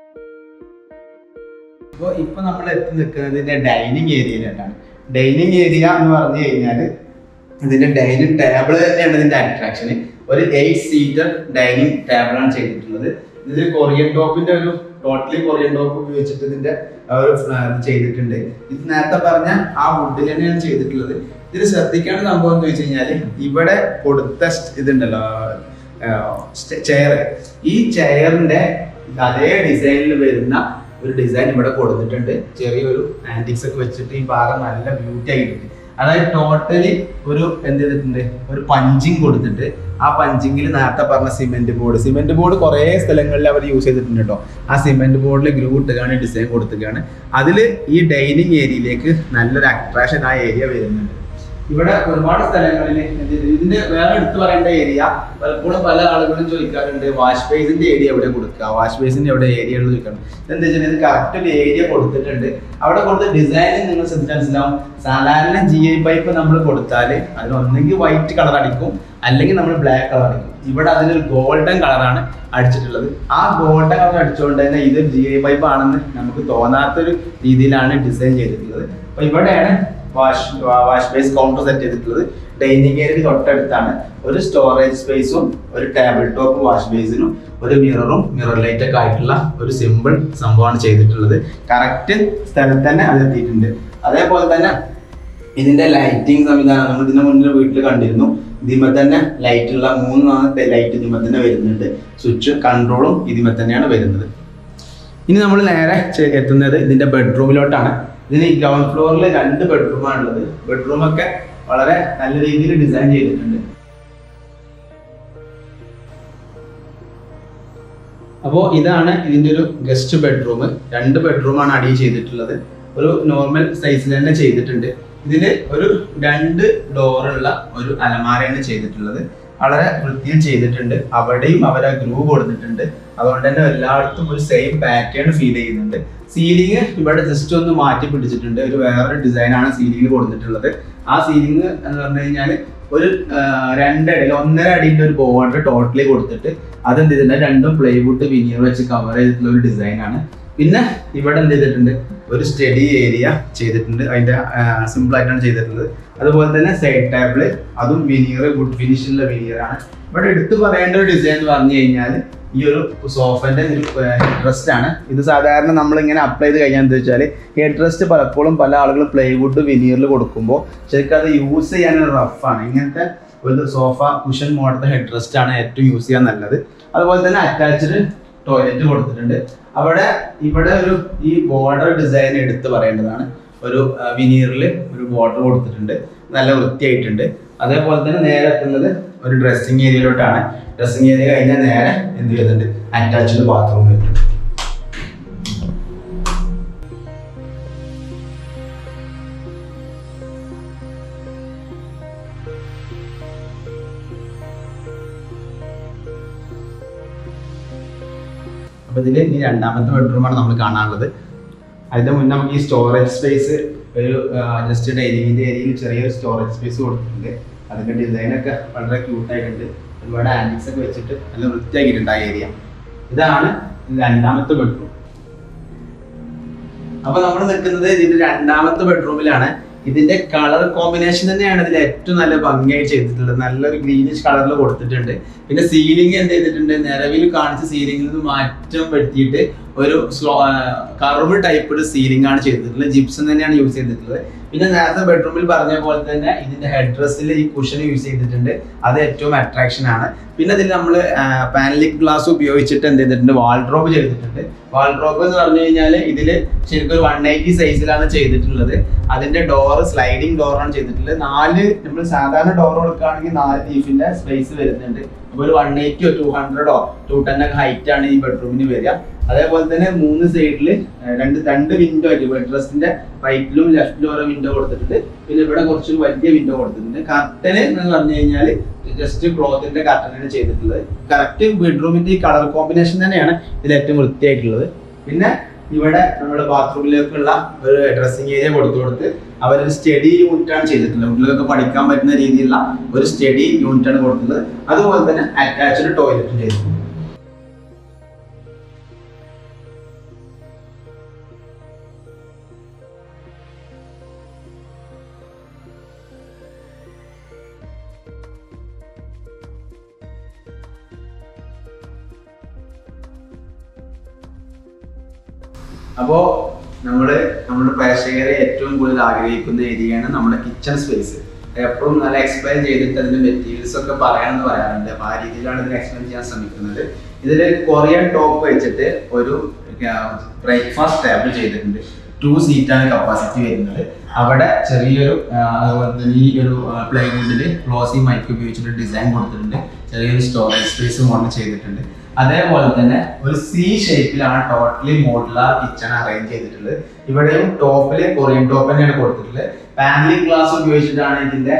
അപ്പോൾ ഇപ്പോൾ നമ്മൾ എത്തി നിൽക്കുന്നതിൻ്റെ ഡൈനിങ് ഏരിയയിലോട്ടാണ്. ഡൈനിങ് ഏരിയ എന്ന് പറഞ്ഞു കഴിഞ്ഞാൽ ഇതിൻ്റെ ഡൈനിങ് ടേബിൾ തന്നെയാണ് ഇതിൻ്റെ അട്രാക്ഷന്. ഒരു എയ്റ്റ് സീറ്റർ ഡൈനിങ് ടേബിളാണ് ചെയ്തിട്ടുള്ളത്. ഇതിൽ കൊറിയൻ ടോപ്പിൻ്റെ ഒരു ടോട്ടലി കൊറിയൻ ടോപ്പ് ഉപയോഗിച്ചിട്ട് ഇതിൻ്റെ ഒരു ചെയ്തിട്ടുണ്ട്. ഇത് നേരത്തെ പറഞ്ഞ ആ വുഡിൽ തന്നെയാണ് ചെയ്തിട്ടുള്ളത്. ഇതിൽ ശ്രദ്ധിക്കേണ്ട സംഭവം എന്ന് വെച്ച് കഴിഞ്ഞാൽ ഇവിടെ കൊടുത്ത ഇതുണ്ടല്ലോ ചെയർ, ഈ ചെയറിൻ്റെ അതേ ഡിസൈനിൽ വരുന്ന ഒരു ഡിസൈൻ ഇവിടെ കൊടുത്തിട്ടുണ്ട്. ചെറിയൊരു ആൻറ്റിക്സ് ഒക്കെ വെച്ചിട്ട് ഈ ഭാഗം നല്ല ബ്യൂട്ടി ആയിട്ടുണ്ട്. അതായത് ടോട്ടലി ഒരു എന്ത് ചെയ്തിട്ടുണ്ട്, ഒരു പഞ്ചിങ് കൊടുത്തിട്ട് ആ പഞ്ചിങ്ങിൽ നേരത്തെ പറഞ്ഞ സിമെന്റ് ബോർഡ് സിമെന്റ് ബോർഡ് കുറേ സ്ഥലങ്ങളിൽ അവർ യൂസ് ചെയ്തിട്ടുണ്ട് കേട്ടോ. ആ സിമെന്റ് ബോർഡിൽ ഗ്രൂ ഇട്ടുകയാണ് ഡിസൈൻ കൊടുത്തുകയാണ്. അതിൽ ഈ ഡൈനിങ് ഏരിയയിലേക്ക് നല്ലൊരു അട്രാക്ഷൻ ആ ഏരിയ വരുന്നുണ്ട്. ഇവിടെ ഒരുപാട് സ്ഥലങ്ങളിൽ ഇതിന്റെ വേറെ എടുത്തു പറയേണ്ട ഏരിയ പലപ്പോഴും പല ആളുകളും ചോദിക്കാറുണ്ട്, വാഷ് ബേസിന്റെ ഏരിയ എവിടെ കൊടുക്കുക, വാഷ് ബേസിന്റെ എവിടെ ഏരിയ ഉള്ളത് ചോദിക്കണം. എന്താ വെച്ചാൽ ഇത് കറക്റ്റ് ഒരു ഏരിയ കൊടുത്തിട്ടുണ്ട്. അവിടെ കൊടുത്ത ഡിസൈനിൽ നിങ്ങൾ ശ്രദ്ധിച്ചാൽ മനസ്സിലാവും. സാധാരണ ജി ഐ പൈപ്പ് നമ്മൾ കൊടുത്താൽ അതിന് ഒന്നെങ്കിൽ വൈറ്റ് കളർ അടിക്കും, അല്ലെങ്കിൽ നമ്മൾ ബ്ലാക്ക് കളർ അടിക്കും. ഇവിടെ അതിനൊരു ഗോൾഡൻ കളറാണ് അടിച്ചിട്ടുള്ളത്. ആ ഗോൾഡൻ കളർ അടിച്ചുകൊണ്ട് തന്നെ ഇത് ജി ഐ പൈപ്പ് ആണെന്ന് നമുക്ക് തോന്നാത്തൊരു രീതിയിലാണ് ഡിസൈൻ ചെയ്തിട്ടുള്ളത്. അപ്പൊ ഇവിടെയാണ് wash wash basin counter set ചെയ്തിട്ടുള്ളത്. ഡൈനിങ് ഏരിയക്ക് തൊട്ടടുത്താണ് ഒരു സ്റ്റോറേജ് സ്പേസും ഒരു ടേബിൾ ടോപ്പ് വാഷ് ബേസിനും ഒരു മിററും മിറർ ലൈറ്റ് ഒക്കെ ആയിട്ടുള്ള ഒരു സിമ്പിൾ സംഭവമാണ് ചെയ്തിട്ടുള്ളത്. കറക്റ്റ് സ്ഥലത്ത് തന്നെ അത് എത്തിയിട്ടുണ്ട്. അതേപോലെ തന്നെ ഇതിന്റെ ലൈറ്റിംഗ് സംവിധാനം നമ്മൾ ഇതിന്റെ മുന്നിൽ വീട്ടിൽ കണ്ടിരുന്നു. ഇതിമേ തന്നെ ലൈറ്റ് ഉള്ള മൂന്ന് ലൈറ്റ് ഇതിമേ തന്നെ വരുന്നുണ്ട്. സ്വിച്ച് കൺട്രോളും ഇതിമേ തന്നെയാണ് വരുന്നത്. ഇനി നമ്മൾ നേരെ എത്തുന്നത് ഇതിന്റെ ബെഡ്റൂമിലോട്ടാണ്. ഇതിന് ഈ ഗ്രൗണ്ട് ഫ്ലോറിൽ രണ്ട് ബെഡ്റൂമാണ് ഉള്ളത്. ബെഡ്റൂമൊക്കെ വളരെ നല്ല രീതിയിൽ ഡിസൈൻ ചെയ്തിട്ടുണ്ട്. അപ്പോൾ ഇതാണ് ഇതിൻ്റെ ഒരു ഗസ്റ്റ് ബെഡ്റൂം. രണ്ട് ബെഡ്റൂമാണ് അടി ചെയ്തിട്ടുള്ളത്. ഒരു നോർമൽ സൈസിൽ തന്നെ ചെയ്തിട്ടുണ്ട്. ഇതിൽ ഒരു രണ്ട് ഡോറുള്ള ഒരു അലമാരയാണ് ചെയ്തിട്ടുള്ളത്. വളരെ വൃത്തിയിൽ ചെയ്തിട്ടുണ്ട്. അവിടെയും അവർ ആ ഗ്രൂ കൊടുത്തിട്ടുണ്ട്. അതുകൊണ്ട് തന്നെ എല്ലായിടത്തും ഒരു സെയിം പാറ്റേൺ ഫീൽ ചെയ്യുന്നുണ്ട്. സീലിംഗ് ഇവിടെ ജസ്റ്റ് ഒന്ന് മാറ്റി പിടിച്ചിട്ടുണ്ട്. ഒരു വേറൊരു ഡിസൈനാണ് സീലിംഗ് കൊടുത്തിട്ടുള്ളത്. ആ സീലിംഗ് എന്ന് പറഞ്ഞു കഴിഞ്ഞാൽ ഒരു രണ്ടടി ഒന്നര അടിന്റെ ഒരു ബോർഡർ ടോട്ടലി കൊടുത്തിട്ട് അതെന്ത് ചെയ്തിട്ടുണ്ട്, രണ്ടും പ്ലൈവുഡ് വിനീർ വെച്ച് കവർ ചെയ്തിട്ടുള്ള ഒരു ഡിസൈനാണ്. പിന്നെ ഇവിടെ എന്ത് ചെയ്തിട്ടുണ്ട്, ഒരു സ്റ്റഡി ഏരിയ ചെയ്തിട്ടുണ്ട്. അതിന്റെ സിമ്പിൾ ആയിട്ടാണ് ചെയ്തിട്ടുള്ളത്. അതുപോലെ തന്നെ സൈഡ് ടേബിള് അതും വിനീർ വുഡ് ഫിനിഷിലുള്ള വിനീറാണ്. ഇവിടെ എടുത്തു പറയേണ്ട ഒരു ഡിസൈൻ എന്ന് പറഞ്ഞു കഴിഞ്ഞാൽ ഈ ഒരു സോഫന്റെ ഒരു ഹെഡ് റെസ്റ്റ് ആണ്. ഇത് സാധാരണ നമ്മൾ ഇങ്ങനെ അപ്ലൈ ചെയ്ത് കഴിഞ്ഞാൽ എന്താ വെച്ചാൽ ഹെഡ് റെസ്റ്റ് പലപ്പോഴും പല ആളുകളും പ്ലൈവുഡ് വിനീറിൽ കൊടുക്കുമ്പോൾ ശരിക്കും അത് യൂസ് ചെയ്യാൻ റഫാണ്. ഇങ്ങനത്തെ ഒരു sofa cushion model head rest ആണ് ഏറ്റവും യൂസ് ചെയ്യാൻ നല്ലത്. അതുപോലെ തന്നെ അറ്റാച്ച്ഡ് ടോയ്ലറ്റ് കൊടുത്തിട്ടുണ്ട്. അവിടെ ഇവിടെ ഒരു ഈ ബോർഡർ ഡിസൈൻ എടുത്ത് പറയേണ്ടതാണ്. ഒരു വിനീറിൽ ഒരു ബോർഡർ കൊടുത്തിട്ടുണ്ട്, നല്ല വൃത്തിയായിട്ടുണ്ട്. അതേപോലെ തന്നെ നേരെ എത്തുന്നത് ഒരു ഡ്രസ്സിങ് ഏരിയയിലോട്ടാണ്. ഡ്രസ്സിങ് ഏരിയ കഴിഞ്ഞാൽ നേരെ എന്ത് ചെയ്യുന്നുണ്ട്, അറ്റാച്ച്ഡ് ബാത്റൂം വരുന്നുണ്ട്. അപ്പൊ ഇതില് ഇനി രണ്ടാമത്തെ ബെഡ്റൂമാണ് നമ്മൾ കാണാനുള്ളത്. അതിന്റെ മുന്നേ നമുക്ക് ഈ സ്റ്റോറേജ് സ്പേസ് ഒരു ജസ്റ്റ് ഡൈനിങ്ങിന്റെ ഏരിയയിൽ ചെറിയൊരു സ്റ്റോറേജ് സ്പേസ് കൊടുത്തിട്ടുണ്ട്. അതിന്റെ ഡിസൈനൊക്കെ വളരെ ക്യൂട്ടായിട്ടുണ്ട്. ഒരുപാട് ആന്റിക്സ് ഒക്കെ വെച്ചിട്ട് നല്ല വൃത്തിയാക്കിയിട്ടുണ്ട് ആ ഏരിയ. ഇതാണ് രണ്ടാമത്തെ ബെഡ്റൂം. അപ്പൊ നമ്മൾ നിൽക്കുന്നത് ഇതിന്റെ രണ്ടാമത്തെ ബെഡ്റൂമിലാണ്. ഇതിന്റെ കളർ കോമ്പിനേഷൻ തന്നെയാണ് ഇതിൽ ഏറ്റവും നല്ല ഭംഗിയായി ചെയ്തിട്ടുള്ളത്. നല്ലൊരു ഗ്രീനിഷ് കളറിൽ കൊടുത്തിട്ടുണ്ട്. പിന്നെ സീലിംഗ് എന്ത് ചെയ്തിട്ടുണ്ട്, നിലവിൽ കാണിച്ച സീലിംഗിൽ നിന്ന് മാറ്റം വരുത്തിയിട്ട് ഒരു സ്ലോ കർവ് ടൈപ്പ് സീലിംഗ് ആണ് ചെയ്തിട്ടുള്ളത്. ജിപ്സം തന്നെയാണ് യൂസ് ചെയ്തിട്ടുള്ളത്. പിന്നെ നേരത്തെ ബെഡ്റൂമിൽ പറഞ്ഞ പോലെ തന്നെ ഇതിന്റെ ഹെഡ് ഡ്രസ്സിൽ ഈ കുഷൻ യൂസ് ചെയ്തിട്ടുണ്ട്. അത് ഏറ്റവും അട്രാക്ഷൻ ആണ്. പിന്നെ ഇതിൽ നമ്മൾ പാനലിക് ഗ്ലാസ് ഉപയോഗിച്ചിട്ട് എന്ത് ചെയ്തിട്ടുണ്ട്, വാൾഡ്രോബ് ചെയ്തിട്ടുണ്ട്. വാൾഡ്രോബ് എന്ന് പറഞ്ഞു കഴിഞ്ഞാൽ ഇതിൽ ശരിക്കും ഒരു വൺ എയ്റ്റി സൈസിലാണ് ചെയ്തിട്ടുള്ളത്. അതിന്റെ ഡോറ് സ്ലൈഡിങ് ഡോറാണ് ചെയ്തിട്ടുള്ളത്. നാല് നമ്മൾ സാധാരണ ഡോർ കൊടുക്കുകയാണെങ്കിൽ നാല് ലീഫിന്റെ സ്പേസ് വരുന്നുണ്ട്. അപ്പോൾ ഒരു വൺ എയ്റ്റിയോ ടു ഹൺഡ്രഡോ ടു ടെൻ ഒക്കെ ഹൈറ്റ് ആണ് ഈ ബെഡ്റൂമിന് വരിക. അതേപോലെ തന്നെ മൂന്ന് സൈഡിൽ രണ്ട് രണ്ട് വിൻഡോ ആയിട്ട് ബെഡ് റെസ്റ്റിന്റെ റൈറ്റിലും ലെഫ്റ്റിലും ഓരോ വിൻഡോ കൊടുത്തിട്ടുണ്ട്. പിന്നെ ഇവിടെ കുറച്ചൊരു വലിയ വിൻഡോ കൊടുത്തിട്ടുണ്ട്. കർട്ടന് എന്ന് പറഞ്ഞു കഴിഞ്ഞാൽ ജസ്റ്റ് ക്ലോത്തിന്റെ കർട്ടനാണ് ചെയ്തിട്ടുള്ളത്. കറക്റ്റ് ബെഡ്റൂമിന്റെ ഈ കളർ കോമ്പിനേഷൻ തന്നെയാണ് ഇതിൽ ഏറ്റവും വൃത്തിയായിട്ടുള്ളത്. പിന്നെ ഇവിടെ നമ്മുടെ ബാത്റൂമിലേക്കുള്ള ഒരു ഡ്രസ്സിംഗ് ഏരിയ കൊടുത്തു കൊടുത്ത് അവരൊരു സ്റ്റഡി യൂണിറ്റ് ആണ് ചെയ്തിട്ടുള്ളത്. കുട്ടികൾക്ക് പഠിക്കാൻ പറ്റുന്ന രീതിയിലുള്ള ഒരു സ്റ്റഡി യൂണിറ്റ് ആണ് കൊടുത്തിട്ടുള്ളത്. അതുപോലെ തന്നെ അറ്റാച്ച്ഡ് ടോയ്ലറ്റും ചെയ്തിട്ടുണ്ട്. അപ്പോൾ നമ്മള് നമ്മുടെ പ്രേക്ഷകരെ ഏറ്റവും കൂടുതൽ ആഗ്രഹിക്കുന്ന ഏരിയയാണ് നമ്മുടെ കിച്ചൺ സ്പേസ്. എപ്പോഴും നല്ല എക്സ്പ്ലെയിൻ ചെയ്തിട്ട് അതിന്റെ മെറ്റീരിയൽസ് ഒക്കെ പറയാമെന്ന് പറയാറുണ്ട്. അപ്പൊ ആ രീതിയിലാണ് ഇതിന് എക്സ്പ്ലെയിൻ ചെയ്യാൻ ശ്രമിക്കുന്നത്. ഇതിൽ കൊറിയൻ ടോപ്പ് വെച്ചിട്ട് ഒരു ബ്രേക്ക്ഫാസ്റ്റ് ടേബിൾ ചെയ്തിട്ടുണ്ട്. ടു സീറ്റാണ് കപ്പാസിറ്റി വരുന്നത്. അവിടെ ചെറിയൊരു അതുപോലെ തന്നെ ഈ ഒരു പ്ലൈവുഡിൽ ഗ്ലോസി മൈക്ക് ഉപയോഗിച്ചിട്ട് ഡിസൈൻ കൊടുത്തിട്ടുണ്ട്. ചെറിയൊരു സ്റ്റോറേജ് സ്പേസ് മോഡൽ ചെയ്തിട്ടുണ്ട്. അതേപോലെ തന്നെ ഒരു സി ഷേപ്പിലാണ് ടോട്ടലി മോഡുലാർ കിച്ചൺ അറേഞ്ച് ചെയ്തിട്ടുള്ളത്. ഇവിടെയും ടോപ്പില് കൊറിയൻ ടോപ്പ് തന്നെയാണ് കൊടുത്തിട്ടുള്ളത്. പാനലിംഗ് ഗ്ലാസ് ഉപയോഗിച്ചിട്ടാണ് ഇതിന്റെ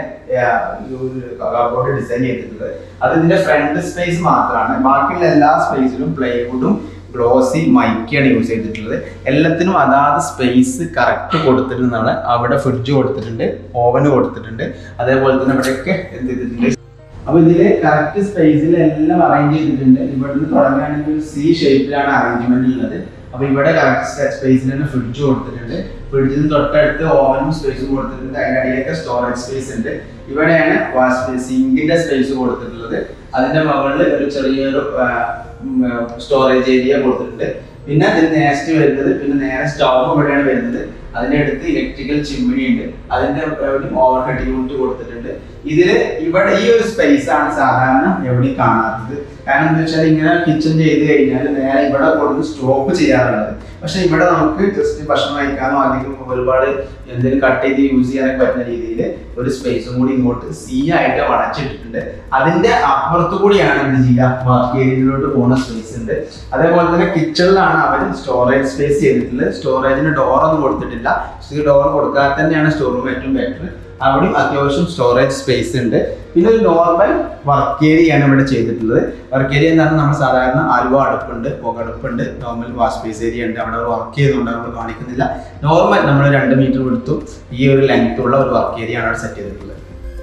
കബോർഡ് ഡിസൈൻ ചെയ്തിട്ടുള്ളത്. അത് ഇതിന്റെ ഫ്രണ്ട് സ്പേസ് മാത്രമാണ്. ബാക്കിയുള്ള എല്ലാ സ്പേസിലും പ്ലൈവുഡും ഗ്ലോസി മൈക്കാണ് യൂസ് ചെയ്തിട്ടുള്ളത്. എല്ലാത്തിനും അതാത് സ്പേസ് കറക്റ്റ് കൊടുത്തിട്ടുള്ളതാണ്. അവിടെ ഫ്രിഡ്ജ് കൊടുത്തിട്ടുണ്ട്, ഓവന് കൊടുത്തിട്ടുണ്ട്. അതേപോലെ തന്നെ ഇവിടെയൊക്കെ എന്ത് ചെയ്തിട്ടുണ്ട്. അപ്പൊ ഇതില് കറക്റ്റ് സ്പേസിൽ എല്ലാം അറേഞ്ച് ചെയ്തിട്ടുണ്ട്. ഇവിടുന്ന് തുടങ്ങുകയാണെങ്കിൽ ഒരു സി ഷേപ്പിലാണ് അറേഞ്ച്മെന്റ് ഉള്ളത്. അപ്പൊ ഇവിടെ കറക്റ്റ് സ്പേസിൽ തന്നെ ഫ്രിഡ്ജ് കൊടുത്തിട്ടുണ്ട്. ഫ്രിഡ്ജിന് തൊട്ടടുത്ത് ഓവനും സ്പേസും കൊടുത്തിട്ടുണ്ട്. അതിന്റെ അടിയിലൊക്കെ സ്റ്റോറേജ് സ്പേസ് ഉണ്ട്. ഇവിടെയാണ് വാഷ് സിങ്കിന്റെ സ്പേസ് കൊടുത്തിട്ടുള്ളത്. അതിന്റെ മുകളിൽ ഒരു ചെറിയൊരു സ്റ്റോറേജ് ഏരിയ കൊടുത്തിട്ടുണ്ട്. പിന്നെ അതിന് നെക്സ്റ്റ് വരുന്നത് പിന്നെ നേരെ സ്റ്റവ് ഇവിടെയാണ് വരുന്നത്. അതിനടുത്ത് ഇലക്ട്രിക്കൽ ചിമ്മിനി ഉണ്ട്. അതിന്റെ ഓവർ ഹെഡ് യൂണിറ്റ് കൊടുത്തിട്ടുണ്ട്. ഇതില് ഇവിടെ ഈ ഒരു സ്പേസ് ആണ് സാധാരണ എവിടെയും കാണാത്തത്. കാരണം എന്താ വെച്ചാൽ ഇങ്ങനെ കിച്ചൺ ചെയ്ത് കഴിഞ്ഞാൽ നേരെ ഇവിടെ കൊടുത്ത് സ്റ്റോപ്പ് ചെയ്യാറുള്ളത്. പക്ഷെ ഇവിടെ നമുക്ക് ജസ്റ്റ് ഭക്ഷണം കഴിക്കാനോ അല്ലെങ്കിൽ ഒരുപാട് എന്തെങ്കിലും കട്ട് ചെയ്ത് യൂസ് ചെയ്യാനൊക്കെ പറ്റുന്ന രീതിയിൽ ഒരു സ്പേസും കൂടി ഇങ്ങോട്ട് സി ആയിട്ട് വളച്ചിട്ടിട്ടുണ്ട്. അതിന്റെ അപ്പുറത്തു കൂടിയാണ് എന്ത് ചെയ്യുക, വർക്ക് ഏരിയയിലോട്ട് പോകുന്ന സ്പേസ് ഉണ്ട്. അതേപോലെ തന്നെ കിച്ചണിലാണ് അവർ സ്റ്റോറേജ് സ്പേസ് ചെയ്തിട്ടുള്ളത്. സ്റ്റോറേജിന് ഡോറൊന്നും കൊടുത്തിട്ടില്ല. ഡോർ കൊടുക്കാതെ തന്നെയാണ് സ്റ്റോർ റൂം ഏറ്റവും ബെറ്റർ. അവിടെയും അത്യാവശ്യം സ്റ്റോറേജ് സ്പേസ് ഉണ്ട്. പിന്നെ ഒരു നോർമൽ വർക്ക് ഏരിയയാണ് ഇവിടെ ചെയ്തിട്ടുള്ളത്. വർക്ക് ഏരിയ എന്താണ്, നമ്മൾ സാധാരണ അലുവ അടുപ്പുണ്ട്, പുകടുപ്പുണ്ട്, നോർമൽ വാഷ് സ്പേസ് ഏരിയ ഉണ്ട്. അവിടെ വർക്ക് ചെയ്തുകൊണ്ട് നമ്മൾ കാണിക്കുന്നില്ല. നോർമൽ നമ്മൾ രണ്ട് മീറ്റർ എടുത്തു ഈ ഒരു ലെങ്ത് ഉള്ള ഒരു വർക്ക് ഏരിയ ആണ് അവിടെ സെറ്റ് ചെയ്തിട്ടുള്ളത്.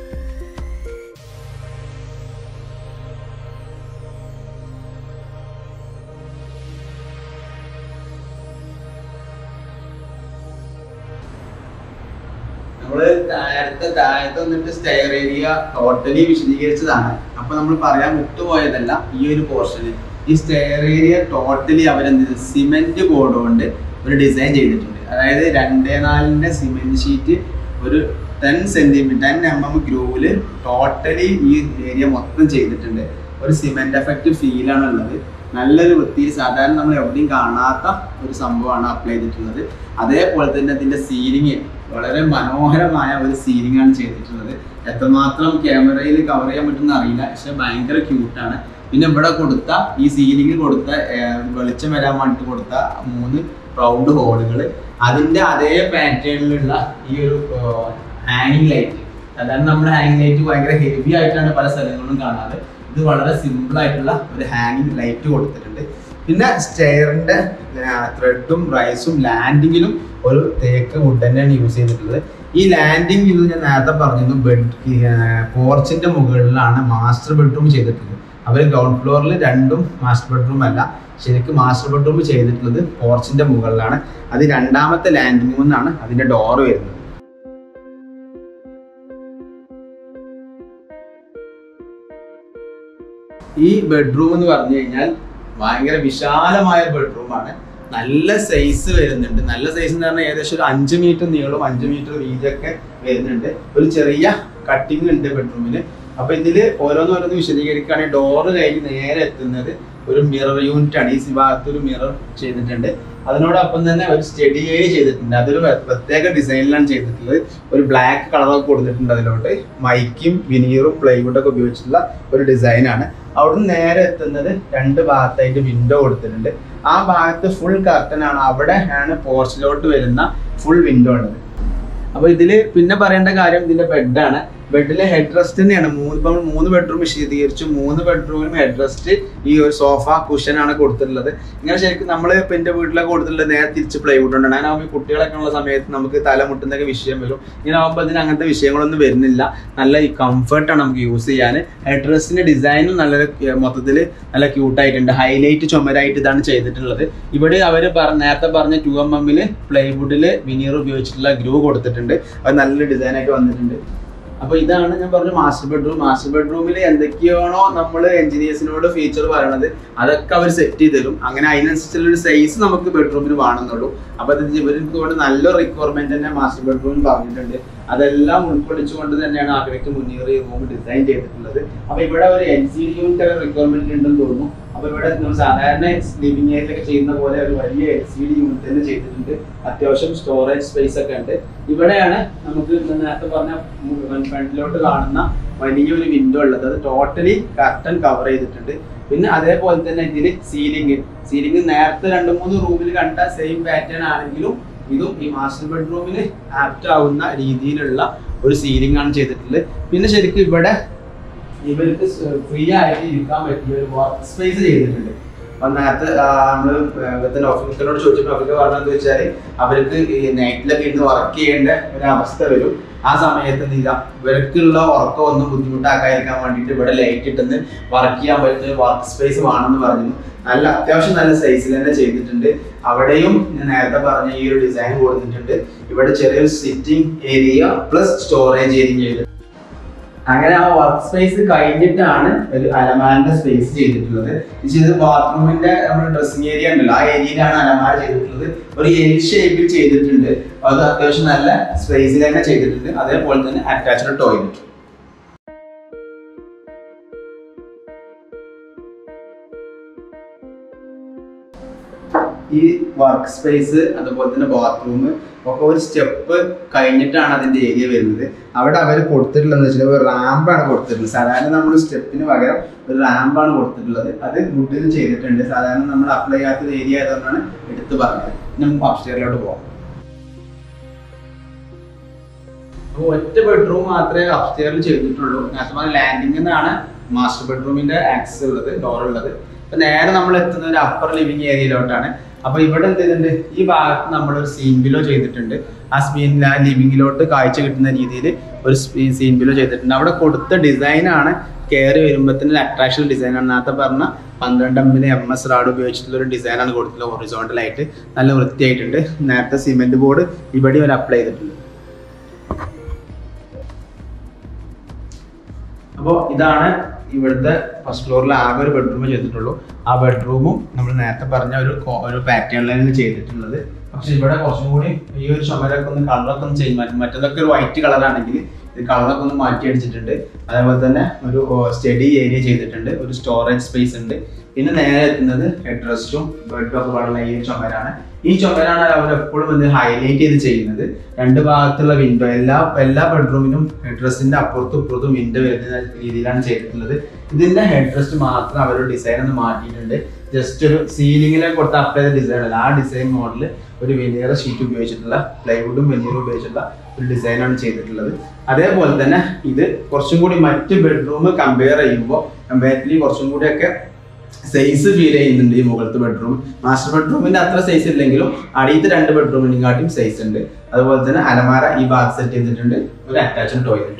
നമ്മള് താഴത്തെ താഴത്തെ വന്നിട്ട് സ്റ്റെയർ ഏരിയ ടോട്ടലി വിശദീകരിച്ചതാണ്. അപ്പൊ നമ്മൾ പറയാൻ വിട്ടുപോയതല്ല ഈ ഒരു പോർഷന്. ഈ സ്റ്റെയർ ഏരിയ ടോട്ടലി അവരെന്ത് സിമെന്റ് ബോർഡ് കൊണ്ട് ഒരു ഡിസൈൻ ചെയ്തിട്ടുണ്ട്. അതായത് രണ്ടേ നാലിന്റെ സിമെന്റ് ഷീറ്റ് ഒരു ten centimetre ten M M ഗ്രൂവില് ടോട്ടലി ഈ ഏരിയ മൊത്തം ചെയ്തിട്ടുണ്ട്. ഒരു സിമെന്റ് എഫക്റ്റ് ഫീലാണ് ഉള്ളത്. നല്ലൊരു വൃത്തിയിൽ സാധാരണ നമ്മൾ എവിടെയും കാണാത്ത ഒരു സംഭവമാണ് അപ്ലൈ ചെയ്തിട്ടുള്ളത്. അതേപോലെ തന്നെ അതിന്റെ സീലിംഗ് വളരെ മനോഹരമായ ഒരു സീലിംഗ് ആണ് ചെയ്തിട്ടുള്ളത്. എത്രമാത്രം ക്യാമറയിൽ കവർ ചെയ്യാൻ പറ്റുമെന്ന് അറിയില്ല, പക്ഷെ ഭയങ്കര ക്യൂട്ടാണ്. പിന്നെ ഇവിടെ കൊടുത്ത ഈ സീലിംഗ് കൊടുത്ത വെളിച്ചം വരാൻ വേണ്ടിട്ട് കൊടുത്ത മൂന്ന് റൗണ്ട് ഹോളുകൾ, അതിന്റെ അതേ പാറ്റേണിലുള്ള ഈ ഒരു ഹാങ്ങിങ് ലൈറ്റ്. സാധാരണ നമ്മുടെ ഹാങ്ങിങ് ലൈറ്റ് ഭയങ്കര ഹെവി ആയിട്ടാണ് പല സ്ഥലങ്ങളിലും കാണാറ്. ഇത് വളരെ സിമ്പിൾ ആയിട്ടുള്ള ഒരു ഹാങ്ങിങ് ലൈറ്റ് കൊടുത്തിട്ടുണ്ട്. പിന്നെ സ്റ്റെയറിന്റെ ത്രെഡും റൈസും ലാൻഡിങ്ങിലും ഒരു തേക്ക് വുഡ് തന്നെയാണ് യൂസ് ചെയ്തിട്ടുള്ളത്. ഈ ലാൻഡിങ് ഇത് ഞാൻ നേരത്തെ പറഞ്ഞിരുന്നു, ബെഡ് പോർച്ചിന്റെ മുകളിലാണ് മാസ്റ്റർ ബെഡ്റൂം ചെയ്തിട്ടുള്ളത്. അവർ ഗ്രൗണ്ട് ഫ്ലോറിൽ രണ്ടും മാസ്റ്റർ ബെഡ്റൂം അല്ല, ശരിക്കും മാസ്റ്റർ ബെഡ്റൂം ചെയ്തിട്ടുള്ളത് പോർച്ചിന്റെ മുകളിലാണ്. അത് രണ്ടാമത്തെ ലാൻഡിംഗ് എന്നാണ് അതിന്റെ ഡോർ വരുന്നത്. ഈ ബെഡ്റൂം എന്ന് പറഞ്ഞു കഴിഞ്ഞാൽ ഭയങ്കര വിശാലമായ ബെഡ്റൂമാണ്. നല്ല സൈസ് വരുന്നുണ്ട്. നല്ല സൈസ് എന്ന് പറഞ്ഞാൽ ഏകദേശം ഒരു അഞ്ച് മീറ്റർ നീളവും അഞ്ച് മീറ്റർ വീതിയൊക്കെ വരുന്നുണ്ട്. ഒരു ചെറിയ കട്ടിങ് ഉണ്ട് ബെഡ്റൂമിന്. അപ്പൊ ഇതില് ഓരോന്നോരോന്ന് വിശദീകരിക്കുകയാണെങ്കിൽ ഡോറ് കഴിഞ്ഞ് നേരെ എത്തുന്നത് ഒരു മിറർ യൂണിറ്റ് ആണ്. ഈ ഭാഗത്ത് ഒരു മിറർ ചെയ്തിട്ടുണ്ട്. അതിനോടൊപ്പം തന്നെ ഒരു സ്റ്റഡി ഏരിയ ചെയ്തിട്ടുണ്ട്. അതൊരു പ്രത്യേക ഡിസൈനിലാണ് ചെയ്തിട്ടുള്ളത്. ഒരു ബ്ലാക്ക് കളറൊക്കെ കൊടുത്തിട്ടുണ്ട് അതിലോട്ട്. മൈക്കും വിനീറും പ്ലൈവുഡൊക്കെ ഉപയോഗിച്ചിട്ടുള്ള ഒരു ഡിസൈനാണ്. അവിടുന്ന് നേരെ എത്തുന്നത് രണ്ട് ഭാഗത്തായിട്ട് വിൻഡോ കൊടുത്തിട്ടുണ്ട്. ആ ഭാഗത്ത് ഫുൾ കർട്ടൻ ആണ്. അവിടെ ആണ് പോർച്ചിലോട്ട് വരുന്ന ഫുൾ വിൻഡോ ഉള്ളത്. അപ്പൊ ഇതില് പിന്നെ പറയേണ്ട കാര്യം ഇതിന്റെ ബെഡാണ്. ബെഡിലെ ഹെഡ് റെസ്റ്റ് തന്നെയാണ്. മൂന്ന് ഇപ്പം മൂന്ന് ബെഡ്റൂം വിശദീകരിച്ചു. മൂന്ന് ബെഡ്റൂമിലും ഹെഡ് റെസ്റ്റ് ഈ ഒരു സോഫ കുഷനാണ് കൊടുത്തിട്ടുള്ളത്. ഇങ്ങനെ ശരിക്കും നമ്മൾ ഇപ്പം എൻ്റെ വീട്ടിലൊക്കെ കൊടുത്തിട്ടുള്ളത് നേരെ തിരിച്ച് പ്ലൈവുഡ് കൊണ്ടാണ്. അങ്ങനെ ആകുമ്പോൾ കുട്ടികളൊക്കെ ഉള്ള സമയത്ത് നമുക്ക് തല മുട്ടുന്നൊക്കെ വിഷയം വരും. ഇങ്ങനെ ആകുമ്പോൾ അതിന് അങ്ങനത്തെ വിഷയങ്ങളൊന്നും വരുന്നില്ല. നല്ല ഈ കംഫർട്ടാണ് നമുക്ക് യൂസ് ചെയ്യാൻ. ഹെഡ് റെസ്റ്റിന്റെ ഡിസൈനും നല്ല മൊത്തത്തിൽ നല്ല ക്യൂട്ടായിട്ടുണ്ട്. ഹൈലൈറ്റ് ചുമരായിട്ട് ഇതാണ് ചെയ്തിട്ടുള്ളത്. ഇവിടെ അവർ നേരത്തെ പറഞ്ഞ ടു എം എമ്മിൽ പ്ലൈവുഡിൽ വിനീർ ഉപയോഗിച്ചിട്ടുള്ള ഗ്രൂ കൊടുത്തിട്ടുണ്ട്. അത് നല്ലൊരു ഡിസൈനായിട്ട് വന്നിട്ടുണ്ട്. അപ്പൊ ഇതാണ് ഞാൻ പറഞ്ഞ മാസ്റ്റർ ബെഡ്റൂം. മാസ്റ്റർ ബെഡ്റൂമിൽ എന്തൊക്കെയാണോ നമ്മൾ എഞ്ചിനീയേഴ്സിനോട് ഫീച്ചർ പറയണത് അതൊക്കെ അവർ സെറ്റ് ചെയ്ത് തരും. അങ്ങനെ അതിനനുസരിച്ചുള്ള ഒരു സൈസ് നമുക്ക് ബെഡ്റൂമിന് വേണമെന്നുള്ളൂ. അപ്പൊ അത് ഇവർക്ക് കൊണ്ട് നല്ലൊരു റിക്വയർമെന്റ് തന്നെ മാസ്റ്റർ ബെഡ്റൂമിൽ പറഞ്ഞിട്ടുണ്ട്. അതെല്ലാം ഉൾക്കൊള്ളിച്ചുകൊണ്ട് തന്നെയാണ് ആഗ്രഹിച്ച് മുന്നേറി റൂം ഡിസൈൻ ചെയ്തിട്ടുള്ളത്. അപ്പൊ ഇവിടെ ഒരു L C D unit requirement ഉണ്ടെന്ന് തോന്നുന്നു. അപ്പൊ ഇവിടെ സാധാരണ ലിവിംഗ് ഏരിയയിലൊക്കെ ചെയ്യുന്ന പോലെ ഒരു വലിയ എൽ സി ഡി യൂണിറ്റ് തന്നെ ചെയ്തിട്ടുണ്ട്. അത്യാവശ്യം സ്റ്റോറേജ് സ്പേസ് ഒക്കെ ഉണ്ട്. ഇവിടെയാണ് നമുക്ക് നേരത്തെ പറഞ്ഞ ഫ്രണ്ടിലോട്ട് കാണുന്ന വലിയൊരു വിൻഡോ ഉള്ളത്. അത് ടോട്ടലി കർട്ടൻ കവർ ചെയ്തിട്ടുണ്ട്. പിന്നെ അതേപോലെ തന്നെ ഇതിൽ സീലിംഗ് സീലിംഗ് നേരത്തെ രണ്ട് മൂന്ന് റൂമിൽ കണ്ട സെയിം പാറ്റേൺ ആണെങ്കിലും ഇതും ഈ മാസ്റ്റർ ബെഡ്റൂമിൽ ആപ്റ്റ് ആവുന്ന രീതിയിലുള്ള ഒരു സീലിംഗ് ആണ് ചെയ്തിട്ടുള്ളത്. പിന്നെ ശരിക്കും ഇവിടെ ഇവർക്ക് ഫ്രീ ആയിട്ട് ഇരിക്കാൻ പറ്റിയ ഒരു വർക്ക് സ്പേസ് ചെയ്തിട്ടുണ്ട്. അപ്പൊ നേരത്തെ നമ്മള് ഓഫീസറോട് ചോദിച്ചപ്പോൾ അവർക്ക് പറഞ്ഞതെന്ന് വെച്ചാൽ അവർക്ക് ഈ നൈറ്റിലൊക്കെ ഇരുന്ന് വർക്ക് ചെയ്യേണ്ട ഒരു അവസ്ഥ വരും. ആ സമയത്ത് എന്ത് ചെയ്താൽ ഇവർക്കുള്ള ഉറക്കം ഒന്നും ബുദ്ധിമുട്ടാക്കാതിരിക്കാൻ വേണ്ടിയിട്ട് ഇവിടെ ലൈറ്റ് ഇട്ടെന്ന് വർക്ക് ചെയ്യാൻ പറ്റുന്ന വർക്ക് സ്പേസ് വേണമെന്ന് പറഞ്ഞു. നല്ല അത്യാവശ്യം നല്ല സൈസിൽ തന്നെ ചെയ്തിട്ടുണ്ട്. അവിടെയും ഞാൻ നേരത്തെ പറഞ്ഞ ഈ ഒരു ഡിസൈൻ കൊടുത്തിട്ടുണ്ട്. ഇവിടെ ചെറിയൊരു sitting area plus storage area ചെയ്തിട്ടുണ്ട്. അങ്ങനെ ആ വർക്ക് സ്പേസ് കഴിഞ്ഞിട്ടാണ് ഒരു അലമാരിന്റെ സ്പേസ് ചെയ്തിട്ടുള്ളത്. ഇത് ബാത്റൂമിന്റെ നമ്മുടെ ഡ്രസ്സിംഗ് ഏരിയ ഉണ്ടല്ലോ, ആ ഏരിയയിലാണ് അലമാര ചെയ്തിട്ടുള്ളത്. ഒരു എൽ ഷേപ്പിൽ ചെയ്തിട്ടുണ്ട്. അത് അത്യാവശ്യം നല്ല സ്പേസിൽ തന്നെ ചെയ്തിട്ടുണ്ട്. അതേപോലെ തന്നെ അറ്റാച്ച്ഡ് ടോയ്ലറ്റ്. ഈ വർക്ക് സ്പേസ് അതുപോലെ തന്നെ ബാത്റൂം ഒക്കെ ഒരു സ്റ്റെപ്പ് കഴിഞ്ഞിട്ടാണ് അതിന്റെ ഏരിയ വരുന്നത്. അവിടെ അവർ കൊടുത്തിട്ടുള്ളതെന്ന് വെച്ചാൽ ഒരു റാമ്പാണ് കൊടുത്തിട്ടുള്ളത്. സാധാരണ നമ്മൾ സ്റ്റെപ്പിന് പകരം ഒരു റാമ്പാണ് കൊടുത്തിട്ടുള്ളത്. അത് വുഡിൽ ചെയ്തിട്ടുണ്ട്. സാധാരണ നമ്മൾ അപ്ലൈ ചെയ്യാത്ത ഏരിയ ആയതുകൊണ്ടാണ് എടുത്ത് പറഞ്ഞത്. നമുക്ക് അപ്സ്റ്റെയറിലോട്ട് പോകാം. അപ്പോൾ ഒറ്റ ബെഡ്റൂം മാത്രമേ അപ്സ്റ്റെയറിൽ ചെയ്തിട്ടുള്ളൂ. നേരത്തെ ലാൻഡിംഗ് എന്നാണ് മാസ്റ്റർ ബെഡ്റൂമിന്റെ ആക്സസ് ഉള്ളത്, ഡോർ ഉള്ളത്. അപ്പൊ നേരെ നമ്മൾ എത്തുന്ന ഒരു അപ്പർ ലിവിംഗ് ഏരിയയിലോട്ടാണ്. അപ്പൊ ഇവിടെ എന്ത് ചെയ്തിട്ടുണ്ട്, ഈ ഭാഗത്ത് നമ്മളൊരു സീൻ ബിലോ ചെയ്തിട്ടുണ്ട്. ആ സ്പീൻ ലിവിംഗിലോട്ട് കാഴ്ച കിട്ടുന്ന രീതിയിൽ ഒരു സീൻ ബിലോ ചെയ്തിട്ടുണ്ട്. അവിടെ കൊടുത്ത ഡിസൈനാണ് കയറി വരുമ്പോഴത്തേന് അട്രാക്ഷൻ ഡിസൈനാണ്. നേരത്തെ പറഞ്ഞ പന്ത്രണ്ട് എമ്മിന് എം എസ് റാഡ് ഉപയോഗിച്ചിട്ടുള്ള ഒരു ഡിസൈനാണ് കൊടുത്തിട്ടുള്ളത്. ഹൊറിസോണ്ടലായിട്ട് നല്ല വൃത്തിയായിട്ടുണ്ട്. നേരത്തെ സിമെന്റ് ബോർഡ് ഇവിടെ ഒരു അപ്ലൈ ചെയ്തിട്ടുണ്ട്. അപ്പോൾ ഇതാണ് ഇവിടുത്തെ ഫസ്റ്റ് ഫ്ലോറിൽ ആകെ ഒരു ബെഡ്റൂം ചെയ്തിട്ടുള്ളൂ. ആ ബെഡ്റൂമും നമ്മൾ നേരത്തെ പറഞ്ഞ ഒരു ഒരു പാറ്റേണിലാണ് ചെയ്തിട്ടുള്ളത്. പക്ഷെ ഇവിടെ കുറച്ചും കൂടി ഈ ഒരു ചുമരൊക്കെ ഒന്ന് കളറൊക്കെ ഒന്ന് ചേഞ്ച് മാറ്റി. മറ്റേതൊക്കെ ഒരു വൈറ്റ് കളറാണെങ്കിൽ ഇത് കളറൊക്കെ ഒന്ന് മാറ്റി അടിച്ചിട്ടുണ്ട്. അതേപോലെ തന്നെ ഒരു സ്റ്റഡി ഏരിയ ചെയ്തിട്ടുണ്ട്. ഒരു സ്റ്റോറേജ് സ്പേസ് ഉണ്ട്. പിന്നെ നേരെ എത്തുന്നത് ഹെഡ് റെസ്റ്റും ബെഡും ഒക്കെ പാടുള്ള ഈ ചുമരാണ്. ഈ ചുമരാണ് അവർ എപ്പോഴും എന്ത് ഹൈലൈറ്റ് ചെയ്ത് ചെയ്യുന്നത്. രണ്ട് ഭാഗത്തുള്ള വിൻഡോ എല്ലാ എല്ലാ ബെഡ്റൂമിനും ഹെഡ് റെസ്റ്റിന്റെ അപ്പുറത്തും ഇപ്പുറത്തും വിൻഡോ വരുന്ന രീതിയിലാണ് ചെയ്തിട്ടുള്ളത്. ഇതിന്റെ ഹെഡ് റെസ്റ്റ് മാത്രം അവർ ഡിസൈൻ ഒന്ന് മാറ്റിയിട്ടുണ്ട്. ജസ്റ്റ് ഒരു സീലിംഗിലെ കൊടുത്ത് അപ്ലൈ ചെയ്ത ഡിസൈൻ അല്ല, ആ ഡിസൈൻ മോഡൽ ഒരു വെനീർ ഷീറ്റ് ഉപയോഗിച്ചിട്ടുള്ള പ്ലൈവുഡും വെനീറും ഉപയോഗിച്ചിട്ടുള്ള ഒരു ഡിസൈനാണ് ചെയ്തിട്ടുള്ളത്. അതേപോലെ തന്നെ ഇത് കുറച്ചും കൂടി മറ്റ് ബെഡ്റൂം കമ്പയർ ചെയ്യുമ്പോൾ കമ്പാരിറ്റീവ്ലി കുറച്ചും കൂടിയൊക്കെ സൈസ് ഫീൽ ചെയ്യുന്നുണ്ട് ഈ മുകളിലത്തെ ബെഡ്റൂം. മാസ്റ്റർ ബെഡ്റൂമിന്റെ അത്ര സൈസ് ഇല്ലെങ്കിലും അടിയത്തെ രണ്ട് ബെഡ്റൂമിനെക്കാട്ടും സൈസ് ഉണ്ട്. അതുപോലെ തന്നെ അലമാര ഈ ഭാഗത്ത് സെറ്റ് ചെയ്തിട്ടുണ്ട്. ഒരു അറ്റാച്ച്ഡ് ടോയ്ലറ്റും.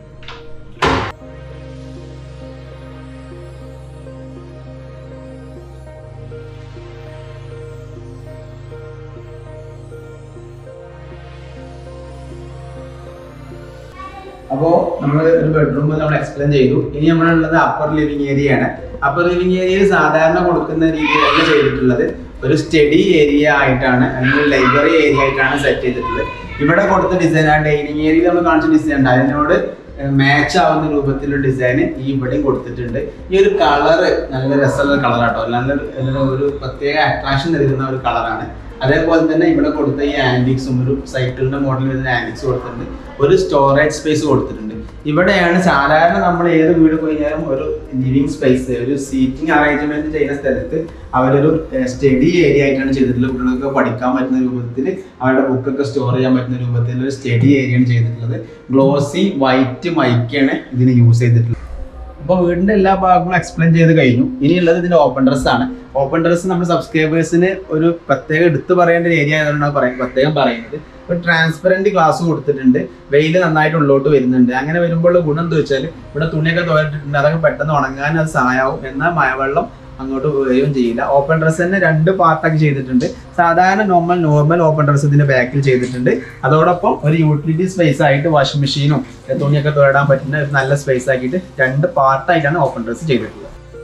അപ്പോൾ നമ്മൾ ഒരു ബെഡ്റൂം നമ്മൾ എക്സ്പ്ലെയിൻ ചെയ്തു. ഇനി നമ്മളുള്ളത് അപ്പർ ലിവിംഗ് ഏരിയ ആണ്. അപ്പർ ലിവിംഗ് ഏരിയയിൽ സാധാരണ കൊടുക്കുന്ന രീതിയിലല്ല ചെയ്തിട്ടുള്ളത്. ഒരു സ്റ്റഡി ഏരിയ ആയിട്ടാണ്, അല്ലെങ്കിൽ ലൈബ്രറി ഏരിയ ആയിട്ടാണ് സെറ്റ് ചെയ്തിട്ടുള്ളത്. ഇവിടെ കൊടുത്ത ഡിസൈൻ ആ ഡൈനിങ് ഏരിയയിൽ നമ്മൾ കാണിച്ച ഡിസൈൻ ഉണ്ട്, അതിനോട് മാച്ച് ആവുന്ന രൂപത്തിലുള്ള ഡിസൈൻ ഈ ഇവിടെയും കൊടുത്തിട്ടുണ്ട്. ഈ ഒരു കളറ് നല്ല രസമുള്ള കളറാട്ടോ, നല്ല ഒരു പ്രത്യേക അട്രാക്ഷൻ നൽകുന്ന ഒരു കളറാണ്. അതേപോലെ തന്നെ ഇവിടെ കൊടുത്ത ഈ ആൻറ്റിക്സും ഒരു സൈക്കിളിന്റെ മോഡൽ വരുന്ന ആൻറ്റിക്സ് കൊടുത്തിട്ടുണ്ട്. ഒരു സ്റ്റോറേജ് സ്പേസ് കൊടുത്തിട്ടുണ്ട്. ഇവിടെയാണ് സാധാരണ നമ്മൾ ഏത് വീട് കഴിഞ്ഞാലും ഒരു ലിവിങ് സ്പേസ്, ഒരു സീറ്റിംഗ് അറേഞ്ച്മെന്റ് ചെയ്യുന്ന സ്ഥലത്ത് അവരൊരു സ്റ്റഡി ഏരിയ ആയിട്ടാണ് ചെയ്തിട്ടുള്ളത്. കുട്ടികൾക്ക് പഠിക്കാൻ പറ്റുന്ന രൂപത്തിൽ അവരുടെ ബുക്കൊക്കെ സ്റ്റോർ ചെയ്യാൻ പറ്റുന്ന രൂപത്തിൽ ഒരു സ്റ്റഡി ഏരിയയാണ് ചെയ്തിട്ടുള്ളത്. ഗ്ലോസി വൈറ്റ് മൈക്കാണ് ഇതിന് യൂസ് ചെയ്തിട്ടുള്ളത്. അപ്പോൾ വീടിന്റെ എല്ലാ ഭാഗങ്ങളും എക്സ്പ്ലെയിൻ ചെയ്ത് കഴിഞ്ഞു. ഇനിയുള്ളത് ഇതിന്റെ ഓപ്പൺ ഡ്രസ് ആണ്. ഓപ്പൺ ഡ്രസ് നമ്മുടെ സബ്സ്ക്രൈബേഴ്സിന് ഒരു പ്രത്യേകം എടുത്തു പറയേണ്ട ഒരു ഏരിയ ആയതുകൊണ്ടാണ് പറയും പ്രത്യേകം പറയുന്നത്. ഒരു ട്രാൻസ്പെറന്റ് ഗ്ലാസ് കൊടുത്തിട്ടുണ്ട്. വെയിൽ നന്നായിട്ട് ഉള്ളോട്ട് വരുന്നുണ്ട്. അങ്ങനെ വരുമ്പോൾ ഗുണം എന്താ വെച്ചാൽ ഇവിടെ തുണിയൊക്കെ തോന്നിട്ടുണ്ട്, അതൊക്കെ പെട്ടെന്ന് ഉണങ്ങാൻ അത് സഹായമാവും. എന്നാൽ മഴവെള്ളം അങ്ങോട്ട് വരികയും ചെയ്യില്ല. ഓപ്പൺ ഡ്രസ് തന്നെ രണ്ട് പാർട്ടാക്കി ചെയ്തിട്ടുണ്ട്. സാധാരണ നോർമൽ നോർമൽ ഓപ്പൺ ഡ്രസ് ഇതിന്റെ ബാക്കിൽ ചെയ്തിട്ടുണ്ട്. അതോടൊപ്പം ഒരു യൂട്ടിലിറ്റി സ്പേസ് ആയിട്ട് വാഷിംഗ് മെഷീനും തുണിയൊക്കെ തോടാൻ പറ്റുന്ന ഒരു നല്ല സ്പേസ് ആക്കിയിട്ട് രണ്ട് പാർട്ടായിട്ടാണ് ഓപ്പൺ ഡ്രസ് ചെയ്തിട്ടുള്ളത്.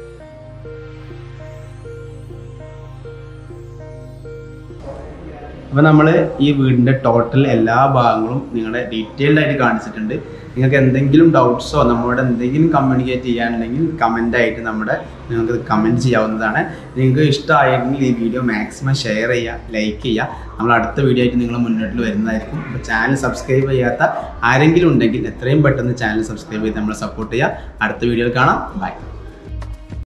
അപ്പോൾ നമ്മൾ ഈ വീടിൻ്റെ ടോട്ടൽ എല്ലാ ഭാഗങ്ങളും നിങ്ങളെ ഡീറ്റെയിൽഡ് ആയിട്ട് കാണിച്ചിട്ടുണ്ട്. നിങ്ങൾക്ക് എന്തെങ്കിലും ഡൗട്ട്സോ നമ്മളോട് എന്തെങ്കിലും കമ്മ്യൂണിക്കേറ്റ് ചെയ്യാനുണ്ടെങ്കിൽ കമൻ്റ് ആയിട്ട് നമ്മുടെ നിങ്ങൾക്ക് കമൻറ്റ് ചെയ്യാവുന്നതാണ്. നിങ്ങൾക്ക് ഇഷ്ടമായെങ്കിൽ ഈ വീഡിയോ മാക്സിമം ഷെയർ ചെയ്യുക, ലൈക്ക് ചെയ്യുക. നമ്മൾ അടുത്ത വീഡിയോ ആയിട്ട് നിങ്ങൾ മുന്നോട്ട് വരുന്നതായിരിക്കും. അപ്പോൾ ചാനൽ സബ്സ്ക്രൈബ് ചെയ്യാത്ത ആരെങ്കിലും ഉണ്ടെങ്കിൽ എത്രയും പെട്ടെന്ന് ചാനൽ സബ്സ്ക്രൈബ് ചെയ്ത് നമ്മളെ സപ്പോർട്ട് ചെയ്യുക. അടുത്ത വീഡിയോയിൽ കാണാം. ബൈ.